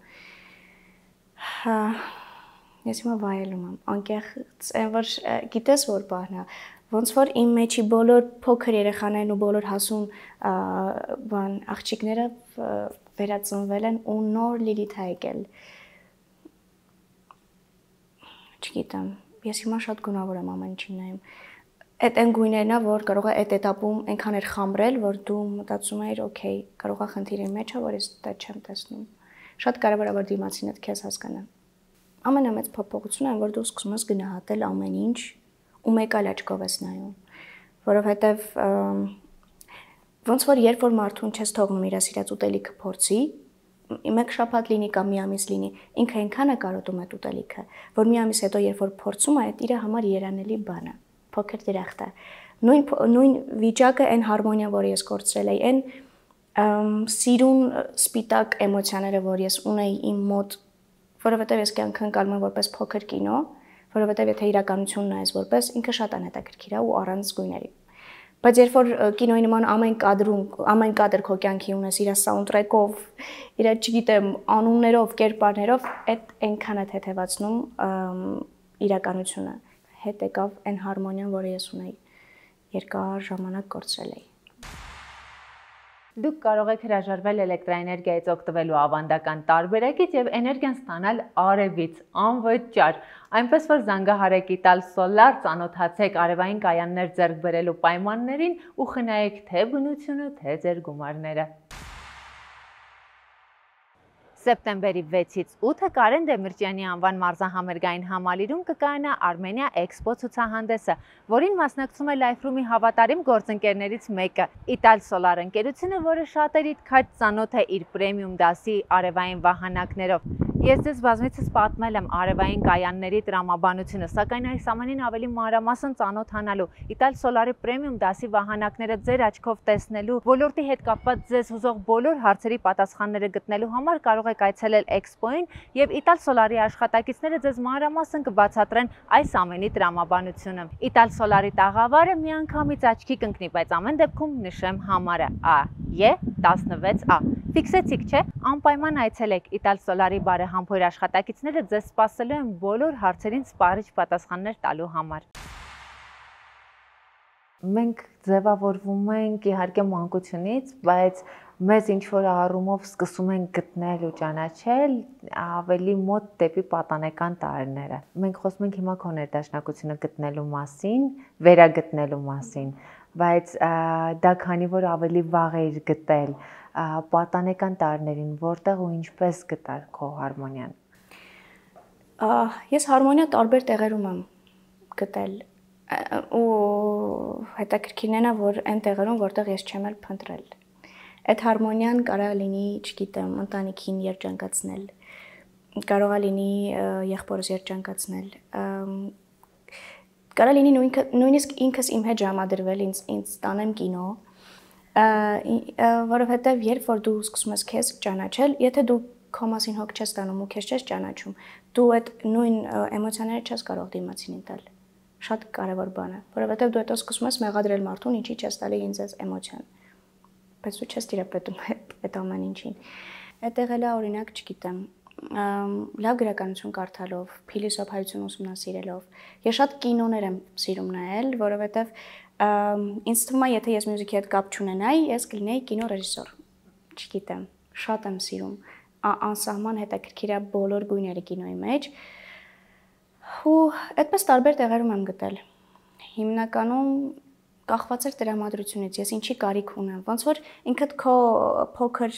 Ես հիմա վայելում եմ, անկեղծ, այն որ գիտես որ բանն է, ոնց որ իմ մեջի բոլոր փոքր երեխաներն ու բոլոր հասուն աղջիկները վերածնվել են ու նոր Լիլիթ է եկել։ Չգիտեմ, ես հիմա շատ գունավոր եմ ամեն ինչին նայում։ Այդ այն գույներն է, որ կարող է այդ этаպում այնքան էր խամրել, որ դու մտածում ես, օքեյ, կարող է խնդիրի մեջ է, որ ես դա չեմ տեսնում։ Շատ կարևոր է որ դիմացինդ քեզ հասկանա։ Ամենամեծ փոփոխությունն է, որ դու սկսում ես գնահատել ամեն ինչ ու մեկ այլ աչքով ես նայում, որովհետև ոնց որ երբ որ մարդուն չես թողնում իր սիրած ուտելիքը փորձի, մեկ շաբաթ լինի կամ մի ամիս լինի, ինքը այնքան է կարոտում այդ ուտելիքը, որ մի ամիս հետո երբ որ փորձում է, այդ իր համար երանելի բան է, փոքր դրախտ է։ Նույն վիճակը, այն հարմոնիա, որը ես կորցրել էի, այն սիրուն սպիտակ էմոցիաները, որ ես ունեի իմ մոտ, որովհետև ես կյանքը ընկալում եմ որպես փոքր կինո, որովհետև եթե իրականությունն նայես որպես ինքը շատ անհետաքրքիր է ու առանց գույների։ Բայց երբ որ կինոյի նման ամեն կադր քո կյանքի ունես իր սաունդթրեքով, իր չգիտեմ անուններով, կերպարներով, այդ այնքան է թեթևացնում իրականությունը։ Հետ եկավ այն հարմոնիան, որը ես ունեի երկար ժամանակ կորցրել էի։ Դուք կարող եք հրաժարվել էլեկտրաէներգիայից օգտվելու ավանդական տարբերակից եւ էներգիան ստանալ արևից անվճար։ Այնպես որ զանգահարեք Ital Solar, ծանոթացեք արևային կայաններ ձեռք բերելու պայմաններին ու խնայեք թե բնությունը, թե ձեր գումարները։ Սեպտեմբերի 6-ից 8-ը Կարեն Դեմիրճյանի անվան մարզահամերգային համալիրում կկայանա Armenia Expo ցուցահանդեսը, որին մասնակցում է Liferoom-ի հավատարիմ գործընկերներից մեկը՝ Ital Solar ընկերությունը, որը շատերիդ քաջ ծանոթ է իր պրեմիում դասի արևային վահանակներով։ Ես ձեզ բազմիցս պատմել եմ արևային կայանների տրամաբանությունը, սակայն այս ամենին ավելի մանրամասն ծանոթանալու, Ital Solar-ի պրեմիում դասի վահանակները ձեր աչքով տեսնելու, ոլորտի հետ կապված ձեզ հուզող բոլոր հարցերի պատասխանները գտնելու համար կարող եք այցելել Expo-ին եւ Ital Solar-ի աշխատակիցները ձեզ մանրամասն կբացատրեն այս ամենի տրամաբանությունը։ Ital Solar-ի տաղավարը միանգամից աչքի կընկնի, բայց ամեն դեպքում նշեմ համարը AE16A։ Ֆիքսեցիք, չէ՞, անպայման այցելեք Ital Solar-ի բարեհամբույր աշխատակիցները ձեզ սպասելու են բոլոր հարցերին սպառիչ պատասխաններ տալու համար։ Մենք ձևավորվում ենք իհարկե մանկությունից, բայց մեզ ինչ-որ առումով սկսում են գտնել ու ճանաչել ավելի մոտ դեպի պատանեկան տարիները։ Մենք խոսում ենք հիմա քո ներդաշնակությունը գտնելու մասին, վերագտնելու մասին, բայց դա քանի որ ավելի վաղ էիր գտել, պատանեկան տարիներին որտեղ ու ինչպես գտար քո հարմոնիան։ Ես հարմոնիա տարբեր տեղերում եմ գտել ու հետաքրքիրն է, որ այն տեղերում, որտեղ ես չեմ էլ փնտրել։ Այդ հարմոնիան կարող է լինի, չգիտեմ, ընտանիքին երջանկացնել, կարող է լինի եղբորս երջանկացնել, կարող է լինի նույնիսկ ինքս իմ հետ ժամադրվել, ինձ տանեմ կինո, որովհետև երբ որ դու սկսում ես քեզ ճանաչել, եթե դու քո մասին հոգ չես ստանում ու քեզ չես ճանաչում, դու այդ նույն էմոցիաները չես կարող դիմացին տալ։ Շատ կարևոր բան է, որովհետև դու հետո սկսում ես մեղադրել մարդուն, ինչի չես տալի ինձ այս էմոցիան։ Բայց դու չես տիրապետում այդ ամեն ինչին։ Այդտեղ էլ օրինակ, չգիտեմ, լավ գրականություն կարդալով, փիլիսոփայություն ուսումնասիրելով։ Ես շատ կինոներ եմ սիրում նայել, որովհետև ինձ թվում է, եթե ես մյուզիկի հետ կապ չունենայի, ես կլինեի կինոռեժիսոր։ Չգիտեմ, շատ եմ սիրում։ Անսահման հետաքրքիր է բոլոր գույները կինոյի մեջ։ Ու այդպես տարբեր տեղերում եմ գտել։ Հիմնականում կախված էր տրամադրությունից, ես ինչի կարիք ունեմ, ոնց որ ինքդ քո փոքր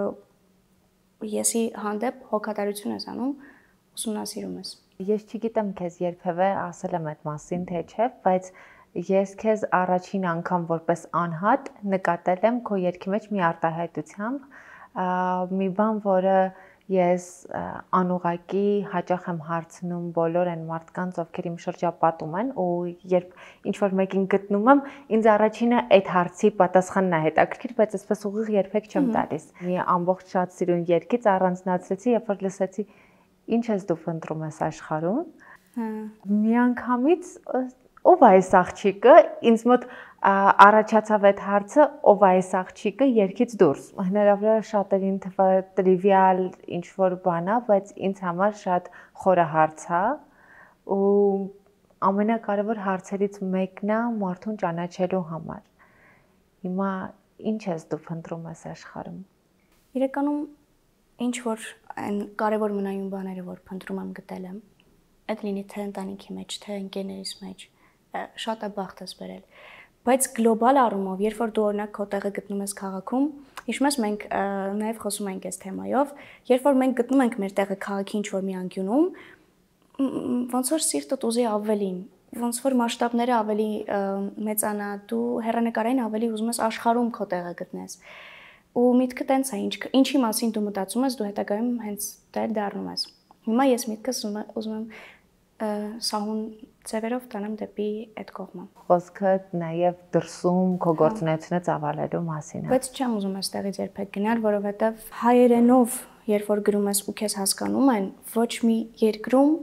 եսի հանդեպ հոգատարություն ես անում, ուսումնասիրում ես։ Ես չգիտեմ քեզ երբևէ ասել եմ այդ մասին, թե չէ, բայց ես քեզ առաջին անգամ որպես անհատ նկատել եմ քո երգի մեջ մի արտահայտությամբ, մի բան, որը ես անուղակի հաճախ եմ հարցնում բոլոր այն մարդկանց, ովքեր իմ շրջապատում են, ու երբ ինչ-որ մեկին գտնում եմ, ինձ առաջինը այդ հարցի պատասխանն է հետաքրքիր, բայց այսպես ուղիղ երբեք չեմ տալիս։ Մի ամբողջ շատ սիրուն երգից առանձնացրեցի, երբ որ լսեցի ինչ ես դու փնտրում ես աշխարհում։ Միանգամից ով է այս աղջիկը, ինձ մոտ առաջացավ այդ հարցը, ով է այս աղջիկը երգից դուրս։ Հնարավոր է շատերին թվա տրիվիալ ինչ-որ բան է, բայց ինձ համար շատ խորը հարց է ու ամենակարևոր հարցերից մեկն է մարդուն ճանաչելու համար։ Հիմա ինչ ես դու փնտրում ես աշխարհում։ Իրականում ինչ որ այն կարևոր մնայուն բաները, որ փնտրում եմ գտել եմ, այդ լինի թե ընտանիքի մեջ, թե ընկերներիս մեջ, շատ է բախտս բերել։ Բայց գլոբալ առումով, երբ որ դու օրինակ քո տեղը գտնում ես քաղաքում, հիշում ես մենք նաև խոսում ենք այս թեմայով, երբ որ մենք գտնում ենք մեր տեղը քաղաքի ինչ-որ մի անկյունում, ոնց որ սիրտդ ուզի ավելին, ոնց որ մասշտաբները ավելի մեծանա, դու հեռանկարային ավելի ուզում ես աշխարհում քո տեղը գտնես։ Ու միտքը տենց է, ինչի մասին դու մտածում ես, դու հետագայում հենց դա դառնում ես։ Հիմա ես միտքս ուզում եմ սահուն ձևերով տանեմ դեպի այդ կողմը։ Խոսքը նաև դրսում քո գործունեությունը ծավալելու մասին է։ Բայց չեմ ուզում այստեղից երբեք գնալ, որովհետև հայերենով, երբ որ գրում ես ու քեզ հասկանում են, ոչ մի երկրում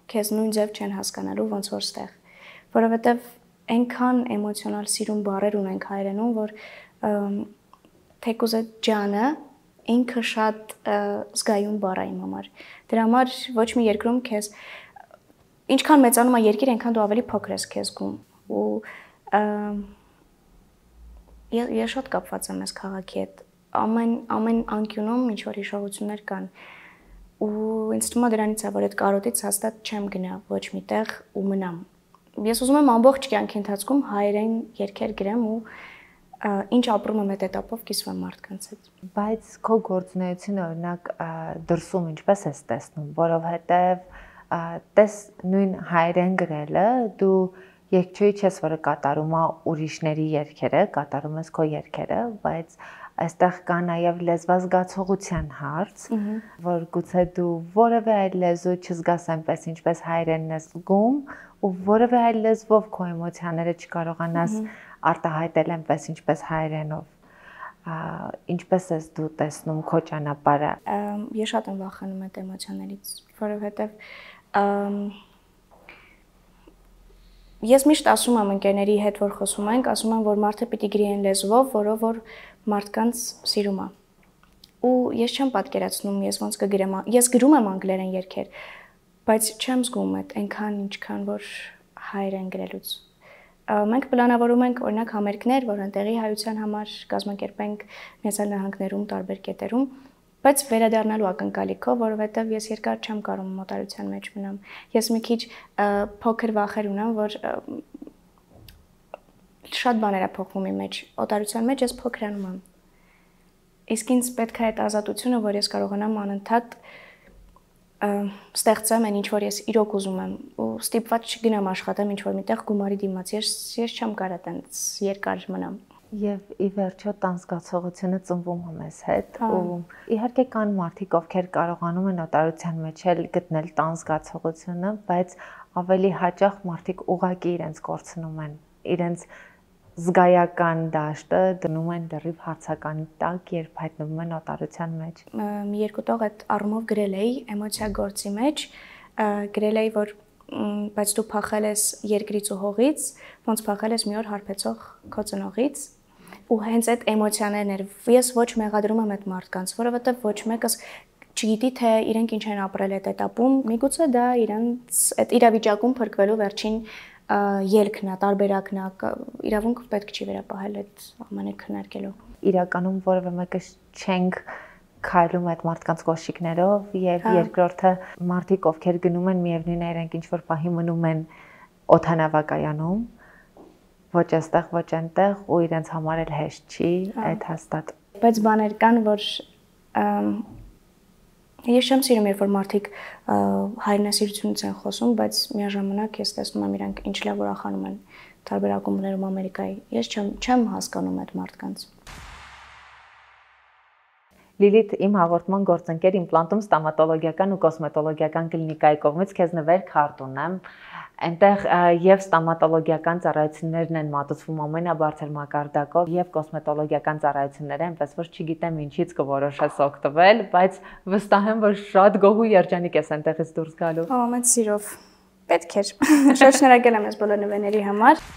քեզ նույն ձև չեն հասկանալու ոնց որ ստեղ, որովհետև այնքան էմոցիոնալ սիրուն բառեր ունենք հայերենում, որ թեկուզ այդ ջանը ինքը շատ զգայուն բառ է իմ համար։ Դրա համար ոչ մի երկրում քեզ ինչքան մեծանում է երկիր, այնքան դու ավելի փոքր ես քեզ զգում։ Ու ես շատ կապված եմ այս քաղաքի հետ։ Ամեն անկյունում ինչ որ հիշողություններ կան։ Ու ինձ թվում է դրանից է, որ այդ կարոտից հաստատ չեմ գնա ոչ միտեղ ու մնամ։ Ես ուզում եմ ամբողջ կյանքի ընթացքում հայերեն երգեր գրեմ ու ինչ ապրում եմ այդ этаպով կիսվեմ մարդկանց հետ։ Բայց քո գործունեությունը օրինակ դրսում ինչպես ես տեսնում, որովհետև տես նույն հայերեն գրելը դու երգչուհի չես, որը կատարում է ուրիշների երգերը, կատարում ես քո երգերը, բայց այստեղ կա նաև լեզվազգացողության հարց, որ գուցե դու որևէ այլ լեզու չզգաս այնպես, ինչպես հայերենն ես զգում, ու որևէ այլ լեզվով քո էմոցիաները չկարողանաս արտահայտել այնպես, ինչպես հայերենով։ Ինչպես ես դու տեսնում քո ճանապարհը։ Ես շատ եմ վախենում այդ էմոցիաներից, որովհետև ես միշտ ասում եմ ընկերների հետ, որ խոսում ենք, ասում եմ, որ մարդը պիտի գրի այն լեզվով, որով որ մարդկանց սիրում է։ Ու ես չեմ պատկերացնում, ես ոնց կգրեմ, ես գրում եմ անգլերեն երգեր, բայց չեմ զգում այդ այնքան ինչքան որ հայերեն գրելուց։ Մենք պլանավորում ենք օրինակ համերգներ, որ այնտեղի հայության համար կազմակերպենք Միացյալ Նահանգներում տարբեր կետերում, բայց վերադառնալու ակնկալիքով, որովհետև ես երկար չեմ կարող մոտարության մեջ մնամ։ Ես մի քիչ փոքր վախեր ունեմ, որ շատ բաներ է փոխվում իմ մեջ։ Օտարության մեջ ես փոքրանում եմ։ Իսկ ինձ պետք է այդ ազատությունը, որ ես կարողանամ անընդհատ ստեղծեմ այն ինչ որ ես իրոք ուզում եմ ու ստիպված չգնամ աշխատեմ ինչ որ միտեղ գումարի դիմաց ես չեմ կարող այդպես երկար մնամ եւ ի վերջո տան զգացողությունը ծնվում է մեզ հետ ու իհարկե կան մարդիկ ովքեր կարողանում են օտարության մեջ էլ գտնել տան զգացողությունը բայց ավելի հաճախ մարդիկ ուղղակի իրենց կորցնում են իրենց զգայական դաշտը դնում են դեռիվ հարցականի տակ, երբ հայտնվում են օտարության մեջ։ Մի երկու տող այդ առումով գրել էի էմոցիա գործի մեջ, գրել էի, որ բայց դու փախել ես երկրից ու հողից, ոնց փախել ես մի օր հարբեցող քո ծնողից, ու հենց այդ էմոցիաներն էր։ Ես ոչ մեղադրում եմ այդ մարդկանց, որովհետև ոչ մեկս չգիտի թե իրենք ինչ են ապրել այդ этаպում, միգուցե դա իրենց այդ իրավիճակում փրկվելու վերջին ելքն է, տարբերակն է, իրավունք պետք չի վերապահել այդ ամենը քննարկելու։ Իրականում որևէ մեկը չենք քայլում այդ մարդկանց կոշիկներով եւ երկրորդը մարդիկ ովքեր գնում են միևնույն է իրենք ինչ որ պահի մնում են օդանավակայանում ոչ այստեղ ոչ այնտեղ ու իրենց համար էլ հեշտ չի այդ հաստատ։ Բայց բաներ կան, որ ես չեմ սիրում, երբ որ մարդիկ հայրենասիրությունից են խոսում, բայց միաժամանակ ես տեսնում եմ իրանք ինչ լավ ուրախանում են տարբեր ակումբներում Ամերիկայի։ Ես չեմ հասկանում այդ մարդկանց։ Լիլիթ, իմ հաղորդման գործընկեր իմպլանտում ստոմատոլոգիական ու կոսմետոլոգիական կլինիկայի կողմից քեզ նվեր քարտ ունեմ։ Այնտեղ եւ ստոմատոլոգիական ծառայություններն են մատուցվում ամենաբարձր մակարդակով եւ կոսմետոլոգիական ծառայությունները, այնպես որ չգիտեմ ինչից կորոշես օգտվել, բայց վստահ եմ, որ շատ գոհ ու երջանիկ ես այնտեղից դուրս գալու։ Ամեն սիրով։ Պետք էր։ Շատ շնորհակալ եմ այս բոլոր նվերների համար։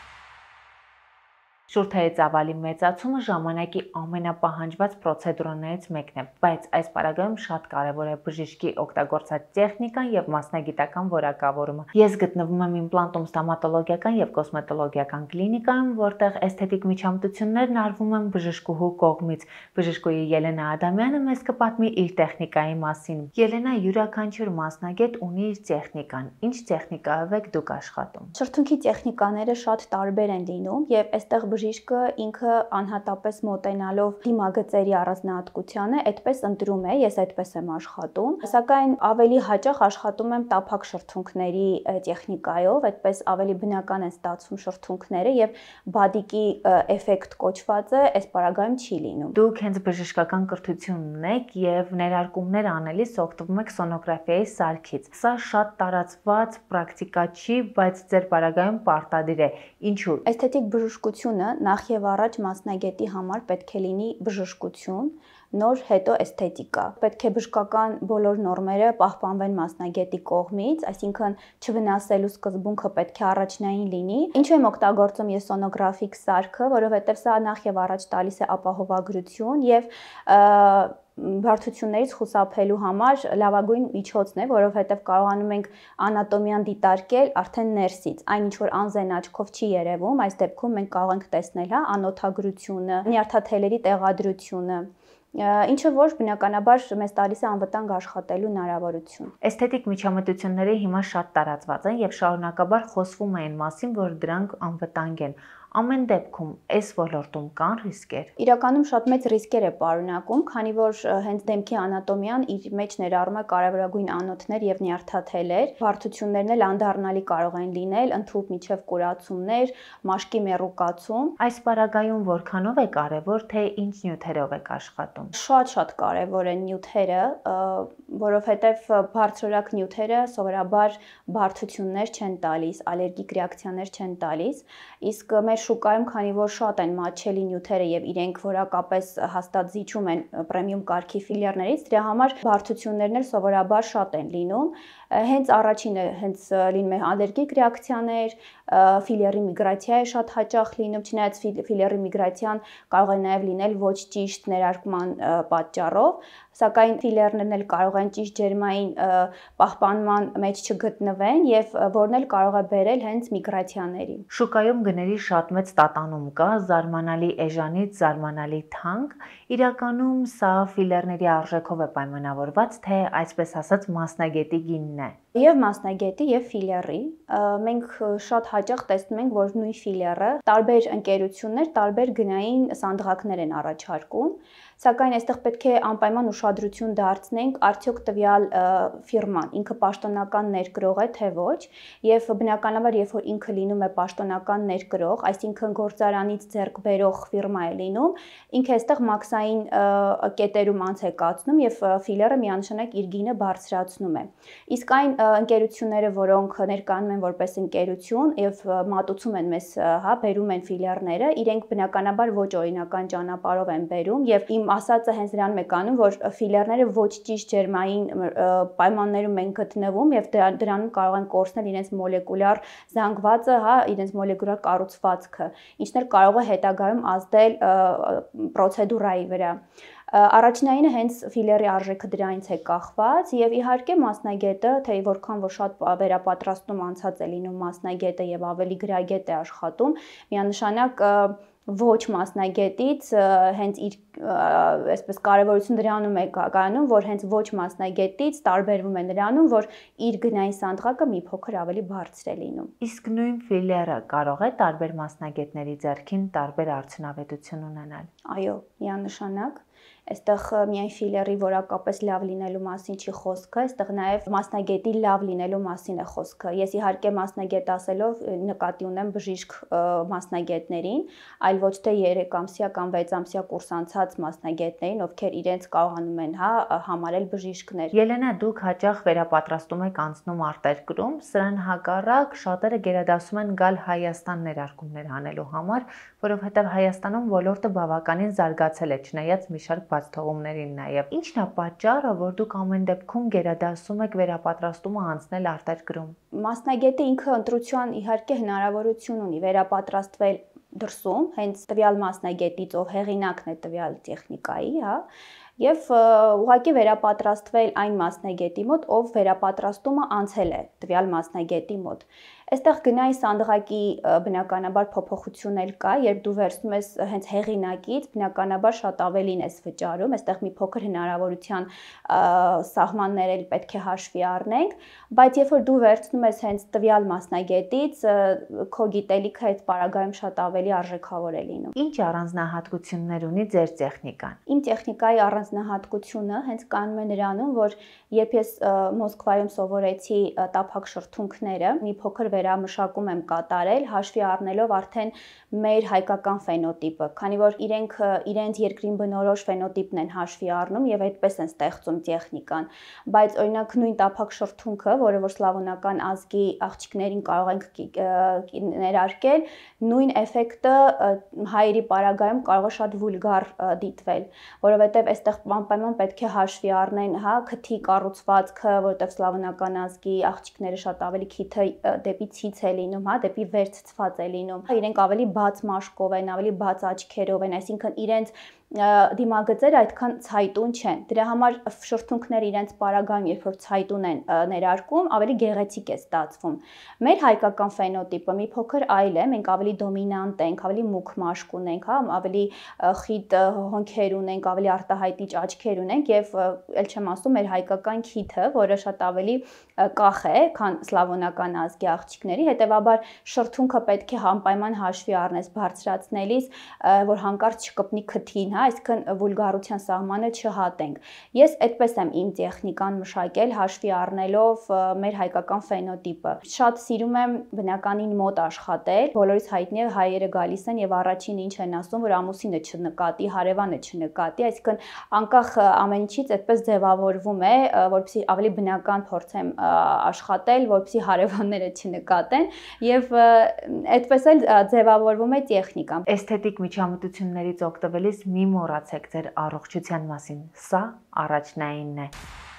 Շուրթերի ծավալի մեծացումը ժամանակի ամենապահանջված պրոցեդուրաներից մեկն է, բայց այս պարագայում շատ կարևոր է բժիշկի օգտագործած տեխնիկան եւ մասնագիտական որակավորումը։ Ես գտնվում եմ իմպլանտում ստոմատոլոգիական եւ կոսմետոլոգիական կլինիկայում, որտեղ էսթետիկ միջամտություններն արվում են բժշկուհու կողմից։ Բժշկուհի Ելենա Ադամյանը մեզ կպատմի իր տեխնիկայի մասին։ Ելենա, յուրաքանչյուր մասնագետ ունի իր տեխնիկան։ Ինչ տեխնիկայով եք դուք աշխատում։ Շրթունքի տեխնիկաները շատ տարբեր են լինում եւ այստեղ բժիշկը ինքը անհատապես մոտենալով դիմագծերի առանձնահատկությանը այդպես ընտրում է, ես այդպես եմ աշխատում, սակայն ավելի հաճախ աշխատում եմ տափակ շրթունքների տեխնիկայով, այդպես ավելի բնական են ստացվում շրթունքները եւ բադիկի էֆեկտ կոչվածը այս պարագայում չի լինում։ Դուք հենց բժշկական կրթություն ունեք եւ ներարկումներ անելիս օգտվում եք սոնոգրաֆիայի սարքից։ Սա շատ տարածված պրակտիկա չի, բայց ձեր պարագայում պարտադիր է։ Ինչու՞։ Էսթետիկ բժշկությունը նախ եւ առաջ մասնագետի համար պետք է լինի բժշկություն, նոր հետո էսթետիկա։ Պետք է բժշկական բոլոր նորմերը պահպանվեն մասնագետի կողմից, այսինքն չվնասելու սկզբունքը պետք է առաջնային լինի։ Ինչու եմ օգտագործում ես սոնոգրաֆիկ սարքը, որովհետև սա նախ եւ առաջ տալիս է ապահովագրություն եւ բարդություններից խուսափելու համար լավագույն միջոցն է, որովհետև կարողանում ենք անատոմիան դիտարկել արդեն ներսից, այն ինչ որ անզեն աչքով չի երևում, այս դեպքում մենք կարող ենք տեսնել, անոթագրությունը, նյարդաթելերի տեղադրությունը, ինչը որ բնականաբար մեզ տալիս է անվտանգ աշխատելու հնարավորություն։ Էսթետիկ միջամտությունները հիմա շատ տարածված են եւ շարունակաբար խոսվում է այն մասին, որ դրանք անվտանգ են։ Ամեն դեպքում այս ոլորտում կան ռիսկեր։ Իրականում շատ մեծ ռիսկեր է պարունակում, քանի որ հենց դեմքի անատոմիան իր մեջ ներառում է կարևորագույն անոթներ եւ նյարդաթելեր, բարդություններն էլ անդառնալի կարող են լինել, ընդհուպ միջև կուրացումներ, մաշկի մեռուկացում։ Այս պարագայում որքանով է կարևոր, թե ինչ նյութերով եք աշխատում։ Շատ կարևոր են նյութերը, որովհետև բարձրորակ նյութերը սովորաբար բարդություններ չեն տալիս, ալերգիկ ռեակցիաներ չեն տալիս, իսկ մեր շուկայում, քանի որ շատ են մատչելի նյութերը եւ իրենք որակապես հաստատ զիջում են պրեմիում կարգի ֆիլերներից, դրա համար բարդություններն էլ սովորաբար շատ են լինում։ Հենց առաջինը հենց լինում է ալերգիկ ռեակցիաներ, ֆիլերի միգրացիա է շատ հաճախ լինում, չնայած ֆիլերի միգրացիան կարող է նաև լինել ոչ ճիշտ ներարկման պատճառով, սակայն ֆիլերներն էլ կարող են ճիշտ ջերմային պահպանման մեջ չգտնվեն եւ որն էլ կարող է բերել հենց միգրացիաների։ Շուկայում գների շատ մեծ տատանում կա, զարմանալի էժանից զարմանալի թանկ, իրականում սա ֆիլերների արժեքով է պայմանավորված, թե այսպես ասած մասնագետի գինն է։ Եվ մասնագետի եւ ֆիլերի մենք շատ հաճախ տեսնում ենք, որ նույն ֆիլերը տարբեր ընկերություններ տարբեր գնային սանդղակներ են առաջարկում, սակայն այստեղ պետք է անպայման ուշադրություն դարձնենք արդյոք տվյալ ֆիրման ինքը պաշտոնական ներկրող է թե ոչ, եւ բնականաբար երբ որ ինքը լինում է պաշտոնական ներկրող, այսինքն գործարանից ձեռք բերող ֆիրմա է լինում, ինքը այստեղ մաքսային կետերում անց է կացնում եւ ֆիլերը միանշանակ իր գինը բարձրացնում է։ Իսկ այն ընկերությունները, որոնք ներկայանում են որպես ընկերություն եւ մատուցում են մեզ, բերում են ֆիլերները, իրենք բնականաբար ոչ օրինական ճանապարհով են բերում եւ իմ ասածը հենց դրանում է կանում, որ ֆիլերները ոչ ճիշտ ջերմային պայմաններում են գտնվում եւ դրանում կարող են կորցնել իրենց մոլեկուլյար զանգվածը, իրենց մոլեկուլյար կառուցվածքը, ինչն էլ կարող է հետագայում ազդել պրոցեդուրայի վրա։ Առաջնայինը հենց ֆիլերի արժեքը դրանից է կախված եւ իհարկե մասնագետը, թե որքան որ շատ վերապատրաստում անցած է լինում մասնագետը եւ ավելի գրագետ է աշխատում, միանշանակ ոչ մասնագետից հենց իր այսպես կարևորություն դրանում է կայանում, որ հենց ոչ մասնագետից տարբերվում է նրանում, որ իր գնային սանդղակը մի փոքր ավելի բարձր է լինում։ Իսկ նույն ֆիլերը կարող է տարբեր մասնագետների ձեռքին տարբեր արդյունավետություն ունենալ։ Այո, միանշանակ։ Այստեղ միայն ֆիլերի որակապես լավ լինելու մասին չի խոսքը, այստեղ նաև մասնագետի լավ լինելու մասին է խոսքը։ Ես իհարկե մասնագետ ասելով նկատի ունեմ բժիշկ մասնագետներին, այլ ոչ թե 3-ամսյա կամ 6-ամսյա կուրս անցած մասնագետներին, ովքեր իրենց կարողանում են համարել բժիշկներ։ Ելենա, դուք հաճախ վերապատրաստում եք անցնում արտերկրում, սրան հակառակ շատերը գերադասում են գալ Հայաստան ներարկումներ անելու համար, որովհետև Հայաստանում ոլորտը բավականին զարգացել է, չնայած մի շարք բացթողումներին նաև։ Ի՞նչն է պատճառը, որ դուք ամեն դեպքում գերադասում եք վերապատրաստումը անցնել արտերկրում։ Մասնագետը ինքը ընտրության իհարկե հնարավորություն ունի վերապատրաստվել դրսում, հենց տվյալ մասնագետից, ով հեղինակն է տվյալ տեխնիկայի, եւ ուղղակի վերապատրաստվել այն մասնագետի մոտ, ով վերապատրաստումը անցել է տվյալ մասնագետի մոտ։ Այստեղ գնային սանդղակի բնականաբար փոփոխություն էլ կա, երբ դու վերցնում ես հենց հեղինակից, բնականաբար շատ ավելին ես վճարում, այստեղ մի փոքր հնարավորության սահմաններ էլ պետք է հաշվի առնենք, բայց երբ որ դու վերցնում ես հենց տվյալ մասնագետից, քո գիտելիքը այդ պարագայում շատ ավելի արժեքավոր է լինում։ Ինչ առանձնահատկություններ ունի ձեր տեխնիկան։ Իմ տեխնիկայի առանձնահատկությունը հենց կանում է նրանում, որ երբ ես Մոսկվայում սովորեցի տափակ շրթունքները, մի փոքր վերամշակում եմ կատարել, հաշվի առնելով արդեն մեր հայկական ֆենոտիպը, քանի որ իրենք իրենց երկրին բնորոշ ֆենոտիպն են հաշվի առնում եւ այդպես են ստեղծում տեխնիկան, բայց օրինակ նույն տափակ շրթունքը, որը որ սլավոնական ազգի աղջիկներին կարող ենք ներարկել, նույն էֆեկտը հայերի պարագայում կարող է շատ վուլգար դիտվել, որովհետեւ այստեղ անպայման պետք է հաշվի առնեն, հա, քթի կառուցվածքը, որտեղ սլավոնական ազգի աղջիկները շատ ավելի քիթը դեպի ցից է լինում, հա, դեպի վեր ցցված է լինում, իրենք ավելի բաց մաշկով են, ավելի բաց աչքերով են, այսինքն իրենց դիմագծերը այդքան ցայտուն չեն։ Դրա համար շրթունքները իրենց պարագայում, երբ որ ցայտուն են ներարկում, ավելի գեղեցիկ է ստացվում։ Մեր հայկական ֆենոտիպը մի փոքր այլ է, մենք ավելի դոմինանտ ենք, ավելի մուգ մաշկ ունենք, հա, ավելի խիտ հոնքեր ունենք, ավելի արտահայտիչ աչքեր ունենք եւ ել չեմ ասում մեր հայկական քիթը, որը շատ ավելի կախ է, քան սլավոնական ազգի աղջիկների, հետեւաբար շրթունքը պետք է անպայման հաշվի առնես բարձրացնելիս, որ հանկարծ չկպնի քթին, հա, այսինքն վուլգարության սահմանը չհատենք։ Ես այդպես եմ իմ տեխնիկան մշակել, հաշվի առնելով մեր հայկական ֆենոտիպը։ Շատ սիրում եմ բնականին մոտ աշխատել, բոլորիս հայտնի է հայերը գալիս են եւ առաջին ինչ են ասում, որ ամուսինը չնկատի, հարևանը չնկատի, այսինքն անկախ ամեն ինչից այդպես ձևավորվում է, որպեսզի ավելի բնական փորձեմ աշխատել, որպեսզի հարևանները չնկատեն եւ այդպես էլ ձևավորվում է տեխնիկան։ Էսթետիկ միջամտություններից օգտվելիս մի մոռացեք ձեր առողջության մասին։ Սա առաջնայինն է։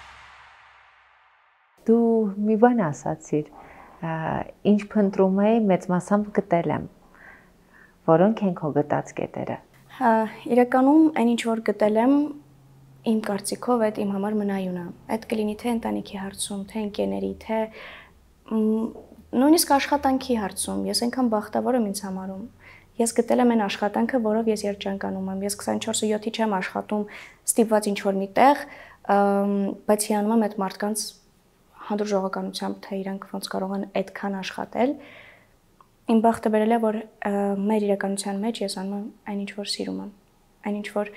Դու մի բան ասացիր, ինչ փնտրում էի, մեծ մասամբ գտել եմ։ Որոնք են քո գտած կետերը։ Իրականում այն ինչ որ գտել եմ, իմ կարծիքով այդ իմ համար մնայուն է։ Այդ կլինի թե ընտանիքի հարցում, թե ընկերների, թե նույնիսկ աշխատանքի հարցում։ Ես այնքան բախտավոր եմ ինձ համարում։ Ես գտել եմ այն աշխատանքը, որով ես երջանկանում եմ։ Ես 24/7 չեմ աշխատում ստիպված ինչ-որ մի տեղ, բայց հիանում եմ այդ մարդկանց հանդուրժողականությամբ, թե իրանք ոնց կարող են այդքան աշխատել։ Իմ բախտը բերել է, որ մեր իրականության մեջ ես անում եմ այն ինչ որ սիրում եմ, այն ինչ որ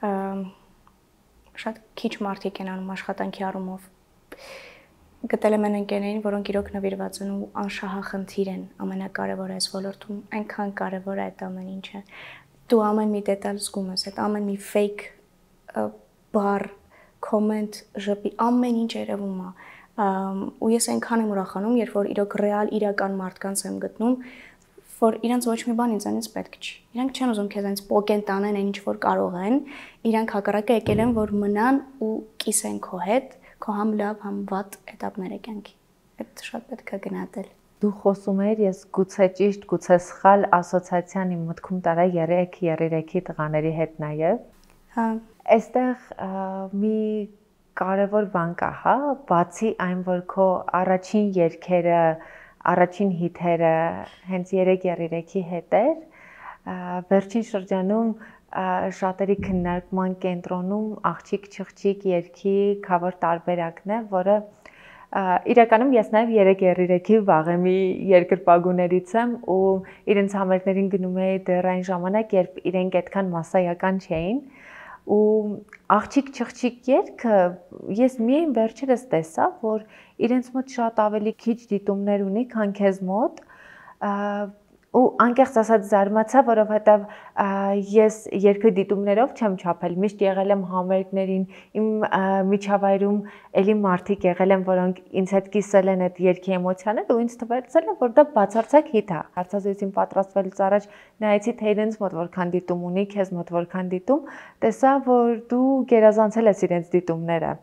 շատ քիչ մարդիկ են անում աշխատանքի առումով։ Գտել եմ այն ընկերներին, որոնք իրոք նվիրված են ու անշահախնդիր են, ամենակարևորը այս ոլորտում, այնքան կարևոր է այդ ամեն ինչը։ Դու ամեն մի դետալ զգում ես, այդ ամեն մի fake բառ, comment, ժպի, ամեն ինչ երևում է։ Ու ես այնքան եմ ուրախանում, երբ որ իրոք ռեալ իրական մարդկանց եմ գտնում, որ իրանց ոչ մի բան ինձանից պետք չի։ Իրանք չեն ուզում քեզանից պոկեն տանեն այն ինչ որ կարող են, իրանք հակառակը եկել են, որ մնան ու կիսեն քո հետ, քո համ լավ, համ վատ էտապները կյանքի։ Այդ շատ պետք է գնահատել։ Դու խոսում ես, ես գուցե ճիշտ, գուցե սխալ ասոցիացիան իմ մտքում տարա 3-3-ի տղաների հետ նաև։ Հա։ Այստեղ մի կարևոր բան կա, հա, բացի այն, որ քո առաջին երգերը, առաջին հիթերը հենց 3-3-ի հետ էր, վերջին շրջանում շատերի քննարկման կենտրոնում աղջիկ-չղջիկ երգի cover տարբերակն է, որը իրականում ես նաև 3-3-ի վաղեմի երկրպագուներից եմ ու իրենց համերգներին գնում էի դեռ այն ժամանակ, երբ իրենք այդքան մասսայական չէին ու աղջիկ-չղջիկ երգը ես միայն վերջերս տեսա, որ իրենց մոտ շատ ավելի քիչ դիտումներ ունի, քան քեզ մոտ ու անկեղծ ասած զարմացա, որովհետև ես երգը դիտումներով չեմ չափել, միշտ եղել եմ համերգներին, իմ միջավայրում էլի մարդիկ եղել են, որոնք ինձ հետ կիսել են այդ երգի էմոցիաները ու ինձ թվացել է, որ դա բացարձակ հիթ է։ Հարցազրույցին պատրաստվելուց առաջ նայեցի, թե իրենց մոտ որքան դիտում ունի, քեզ մոտ որքան դիտում, տեսա, որ դու գերազանցել ես իրենց դիտումները։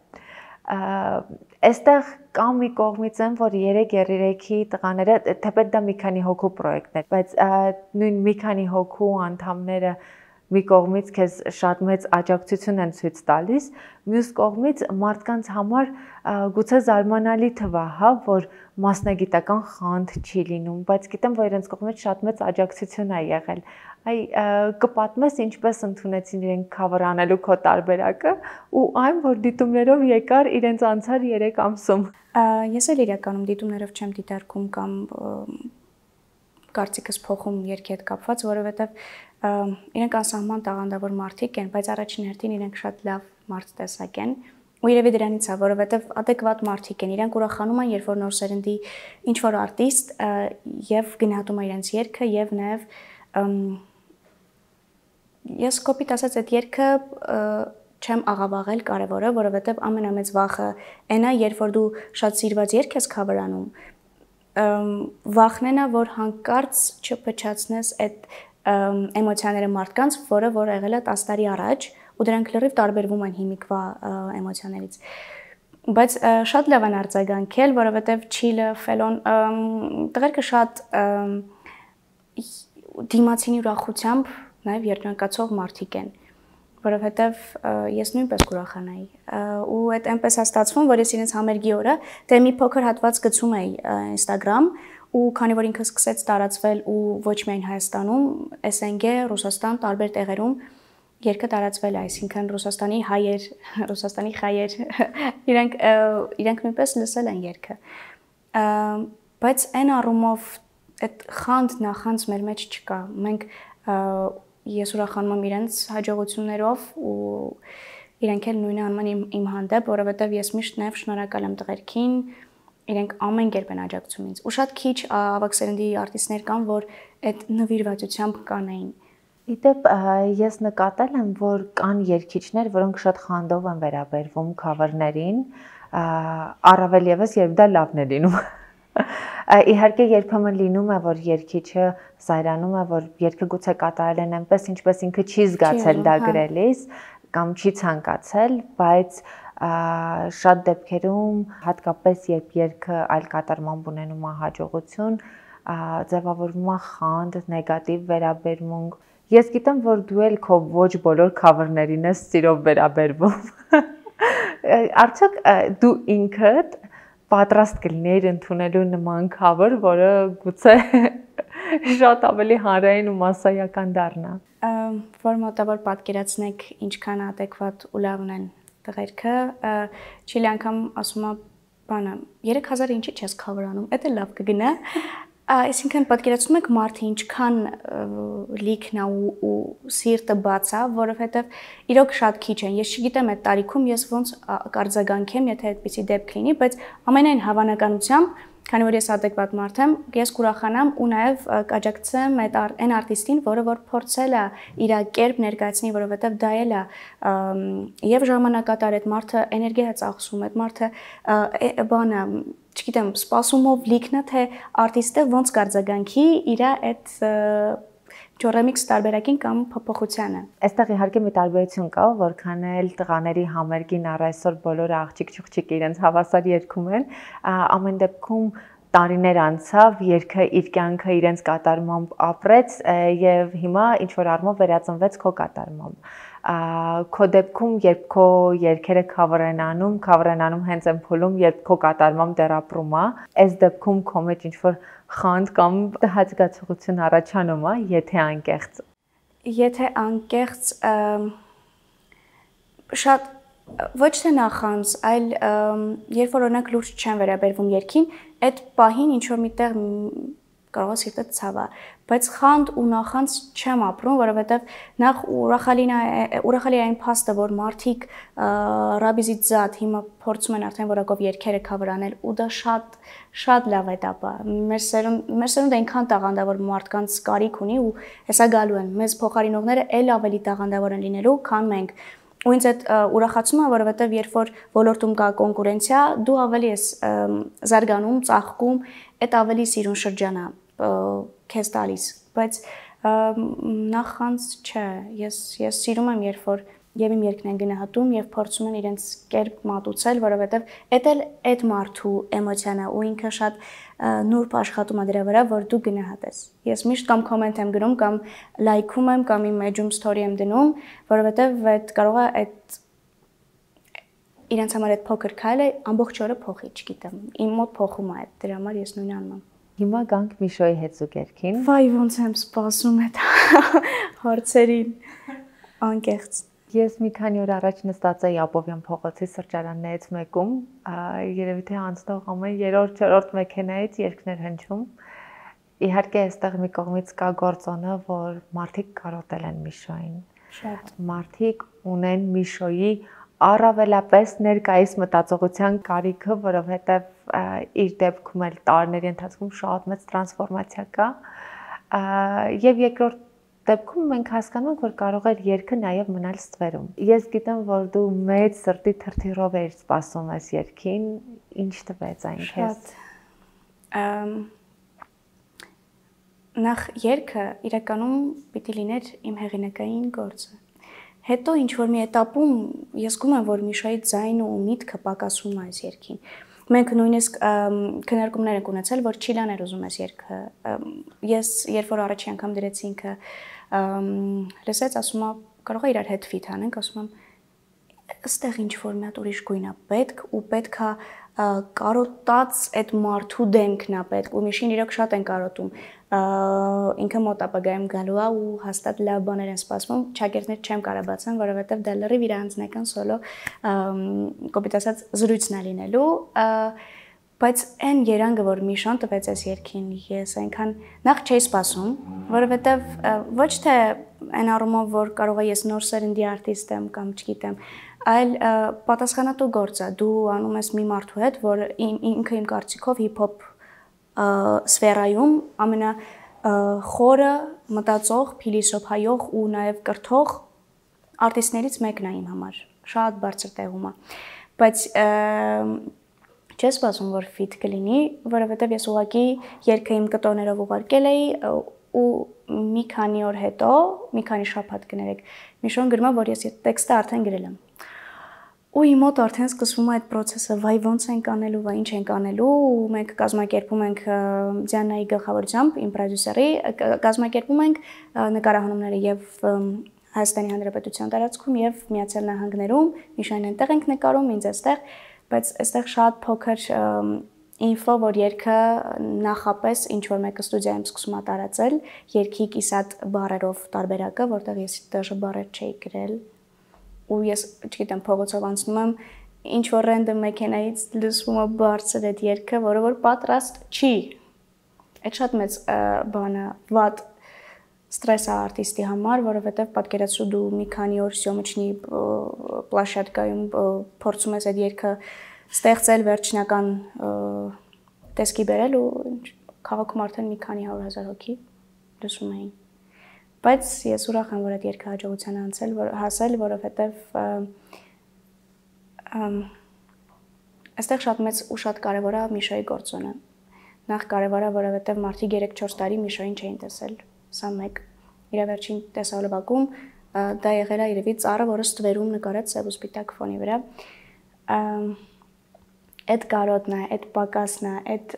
Այստեղ կամ մի կողմից են, որ 3-3-ի տղաները, թեպետ դա մի քանի հոգու պրոյեկտ էր, բայց նույն մի քանի հոգու անդամները մի կողմից քեզ շատ մեծ աջակցություն են ցույց տալիս, մյուս կողմից մարդկանց համար գուցե զարմանալի թվա, հա, որ մասնագիտական խանդ չի լինում, բայց գիտեմ, որ իրենց կողմից շատ մեծ աջակցություն է եղել։ Այ կպատմես ինչպես ընդունեցին իրենք cover անելու քո տարբերակը ու այն, որ դիտումներով եկար իրենց անցար 3 ամսում։ Ես էլ իրականում դիտումներով չեմ դիտարկում կամ կարծիքս փոխում երգի հետ կապված, որովհետև իրենք անսահման տաղանդավոր մարդիկ են, բայց առաջին հերթին իրենք շատ լավ մարդ տեսակ են ու երևի դրանից է, որովհետև adekvat մարդիկ են, իրենք ուրախանում են, երբ որ նոր սերնդի ինչ որ արտիստ եւ գնահատում է իրենց երգը եւ նաեւ ես կոպիտ ասած այդ երգը չեմ աղավաղել կարևորը, որովհետև ամենամեծ վախը այն է, երբ որ դու շատ սիրված երգ ես cover-անում, վախն է, որ հանկարծ չփչացնես այդ էմոցիաները մարդկանց, որը որ եղել է 10 տարի առաջ, ու դրանք լրիվ տարբերվում են հիմիկվա էմոցիաներից։ Բայց շատ լավ են արձագանքել, որովհետև Չիլը, Ֆելոն, տղերքը շատ դիմացինի ուրախությամբ նաև երջանկացող մարդիկ են, որովհետև ես նույնպես կուրախանայի ու այդ այնպես է ստացվում, որ ես իրենց համերգի օրը դե մի փոքր հատված գցում էի Instagram ու քանի որ ինքը սկսեց տարածվել ու ոչ միայն Հայաստանում, SNG, Ռուսաստան, տարբեր տեղերում երգը տարածվել է, այսինքն Ռուսաստանի հայեր, իրենք նույնպես լսել են երգը։ Բայց այն առումով այդ խանդ նախանց մեր մեջ չկա։ Մենք ես ուրախանում եմ իրենց հաջողություններով ու իրենք էլ նույնը անում են իմ հանդեպ, որովհետև ես միշտ նաև շնորհակալ եմ տղերքին, իրենք ամեն կերպ են աջակցում ինձ։ Ու շատ քիչ ավագ սերնդի արտիստներ կան, որ այդ նվիրվածությամբ կանեին։ Իդեպ ես նկատել եմ, որ կան երգիչներ, որոնք շատ խանդով են վերաբերվում cover-ներին, առավել եւս երբ դա լավն է լինում։ Իհարկե երբեմն լինում է, որ երգիչը զայրանում է, որ երգը գուցե կատարել են այնպես, ինչպես ինքը չի զգացել դա գրելիս, կամ չի ցանկացել, բայց շատ դեպքերում, հատկապես երբ երգը այլ կատարմամբ ունենում է հաջողություն, ձևավորվում է խանդ, նեգատիվ վերաբերմունք։ Ես գիտեմ, որ դու էլ քո ոչ բոլոր cover-ներին ես սիրով վերաբերվում։ Արդյոք դու ինքդ պատրաստ կլիներ ընդունելու նման cover, որը գուցե շատ ավելի հանրային ու մասսայական դառնա։ Որ մոտավոր պատկերացնեք ինչքան adekvat ու լավն են տղերքը, Չիլի անգամ ասում է, բանը 3000 ինչի չես cover-անում, դա լավ կգնա։ Այսինքն պատկերացնում եք մարդը ինչքան լիքն է ու սիրտը բաց է, որովհետև իրոք շատ քիչ են։ Ես չգիտեմ այդ տարիքում ես ոնց կարձագանքեմ, եթե այդպիսի դեպք լինի, բայց ամենայն հավանականությամբ, քանի որ ես adekvat մարդ եմ, ես կուրախանամ ու նաև կաջակցեմ այն արտիստին, որը որ փորձել է իր կերպ ներկայացնի, որովհետև դա էլ է եւ ժամանակատար այդ մարդը էներգիա է ծախսում, այդ մարդը բանը չգիտեմ, սպասումով լիքնա թե արտիստը ոնց կարձագանքի իր այդ Remix տարբերակին կամ փոփոխությանը։ Այստեղ իհարկե մի տարբերություն կա, որքան էլ տղաների համերգին առ այսօր բոլորը աղջիկ-չուղջիկ իրենց հավասար երգում են, ամեն դեպքում տարիներ անցավ, երգը իր կյանքը իրենց կատարմամբ ապրեց եւ հիմա ինչ որ առումով վերածնվեց քո կատարմամբ։ Քո դեպքում, երբ քո երգերը cover են անում հենց այն փուլում, երբ քո կատարմամբ դեռ ապրում է, այս դեպքում քո մեջ ինչ որ խանդ կամ հազգացողություն առաջանում է, եթե անկեղծ։ Եթե անկեղծ շատ ոչ թե նախանց, այլ երբ որ օրինակ լուրջ չեն վերաբերվում երգին, այդ պահին ինչ որ միտեղ կարող է սիրտը ցավա, բայց խանդ ու նախանց չեմ ապրում, որովհետև նախ ուրախալի է այն փաստը, որ մարդիկ ռաբիզից զատ հիմա փորձում են արդեն որակով երգերը cover-անել ու դա շատ լավ էտապ է։ Մեր սերունդը այնքան տաղանդավոր մարդկանց կարիք ունի ու հեսա գալու են։ Մեզ փոխարինողները էլ ավելի տաղանդավոր են լինելու, քան մենք։ Ու ինձ այդ ուրախացում է, որովհետև երբ որ ոլորտում կա կոնկուրենցիա, դու ավելի ես զարգանում, ծաղկում, այդ ավելի սիրուն շրջան է քեզ տալիս, բայց նախանց չէ, ես սիրում եմ, երբ որ եւ իմ երգն են գնահատում եւ փորձում են իրենց կերպ մատուցել, որովհետեւ դա էլ այդ մարդու էմոցիան է ու ինքը շատ նուրբ աշխատում է դրա վրա, որ դու գնահատես։ Ես միշտ կամ կոմենտ եմ գրում, կամ լայքում եմ, կամ իմ էջում story եմ դնում, որովհետեւ այդ կարող է այդ իրենց համար այդ փոքր քայլը ամբողջ օրը փոխի, չգիտեմ։ Իմ մոտ փոխում է այդ, դրա համար ես նույնն անում եմ։ Հիմա գանք Միշոյի հետ զուգերքին։ Վայ, ոնց եմ սպասում այդ հարցերին։ Անկեղծ։ Ես մի քանի օր առաջ նստած էի Աբովյան փողոցի սրճարաններից մեկում, երևի թե անցնող ամեն 3-4 մեքենայից երգներ հնչում։ Իհարկե այստեղ մի կողմից կա գործոնը, որ մարդիկ կարոտել են Միշոյին։ Շատ մարդիկ ունեն Միշոյի առավելապես ներկայիս մտածողության կարիքը, որովհետև իր դեպքում էլ տարիների ընթացքում շատ մեծ տրանսֆորմացիա կա։ Եվ երկրորդ դեպքում մենք հասկանում ենք, որ կարող է երգը նաև մնալ ստվերում։ Ես գիտեմ, որ դու մեծ սրտի թրթիռով էիր սպասում այս երգին, ինչ տվեց այն քեզ։ Նախ երգը իրականում պիտի լիներ իմ հեղինակային գործը։ Հետո ինչ որ մի этаպում ես զգում եմ, որ Միշայի ձայնը ու միտքը պակասում է այս երգին։ Մենք նույնիսկ քննարկումներ ենք ունեցել, որ Չիլան էր ուզում այս երգը։ Ես երբ որ առաջի անգամ դրեցի ինքը լսեց, ասում եմ, կարող է իրար հետ ֆիթ անենք, ասում եմ, այստեղ ինչ որ մի հատ ուրիշ գույն է պետք ու պետքա կարոտած այդ մարդու դեմքն է պետք ու Միշին իրոք շատ են կարոտում ինքը մոտ ապագայում գալու է ու հաստատ լավ բաներ են սպասվում ճակերտներ չեմ կարող բացեմ որովհետև դա լրիվ իր անձնական սոլո կոպիտ ասած զրույցն է լինելու բայց այն երանգը որ Միշան տվեց այս երգին ես այնքան նախ չէի սպասում որովհետև ոչ թե այն առումով որ կարող է ես նոր սերնդի արտիստ եմ կամ չգիտեմ այլ պատասխանատու գործ է դու անում ես մի մարդու հետ որ ինքը իմ կարծիքով հիփ-հոփ սֆերայում ամենա խորը մտածող, փիլիսոփայող ու նաև կրթող արտիստներից մեկն է իմ համար։ Շատ բարձր տեղում է։ Բայց չես սպասում որ ֆիտ կլինի, որովհետև ես ուղղակի երգը իմ կտորներով ուղարկել էի ու մի քանի օր հետո, մի քանի շաբաթ կներեք, Միշոն գրում է որ ես տեքստը արդեն գրել եմ։ Ու իմ մոտ արդեն սկսվում է այդ process-ը, վայ ոնց ենք անելու, վայ ինչ ենք անելու, ու մենք կազմակերպում ենք Դիանայի գլխավորությամբ, իմ պրոդյուսերի, կազմակերպում ենք նկարահանումները եւ Հայաստանի Հանրապետության տարածքում եւ Միացյալ Նահանգներում, Միշային այնտեղ ենք նկարում, ինձ այստեղ, բայց այստեղ շատ փոքր ինֆո, որ երգը նախապես ինչ որ մեկը ստուդիայում սկսում է տարածել, երգի կիսատ բառերով տարբերակը, որտեղ ես դժը բառեր չէի գրել ու ես չգիտեմ փողոցով անցնում եմ ինչ որ ռենդոմ մեքենայից լսվում է բարձր այդ երգը, որը որ պատրաստ չի։ Այդ շատ մեծ բան է, վատ ստրես է արտիստի համար, որովհետև պատկերացրու դու մի քանի օր սյոմիչնի պլաշատկայում փորձում ես այդ երգը ստեղծել վերջնական տեսքի բերել ու քաղաքում արդեն մի քանի 100,000 հոգի լսում էին։ Բայց ես ուրախ եմ, որ այդ երգը հաջողության հասել, որովհետև այստեղ շատ մեծ ու շատ կարևոր է Միշայի գործոնը։ Նախ կարևոր է, որովհետև մարդիկ 3-4 տարի Միշային չէին տեսել։ Սա մեկ։ Իր վերջին տեսահոլովակում դա եղել է երևի ծառը, որը ստվերում նկարեց սև ու սպիտակ ֆոնի վրա։ Այդ կարոտն է, այդ պակասն է, այդ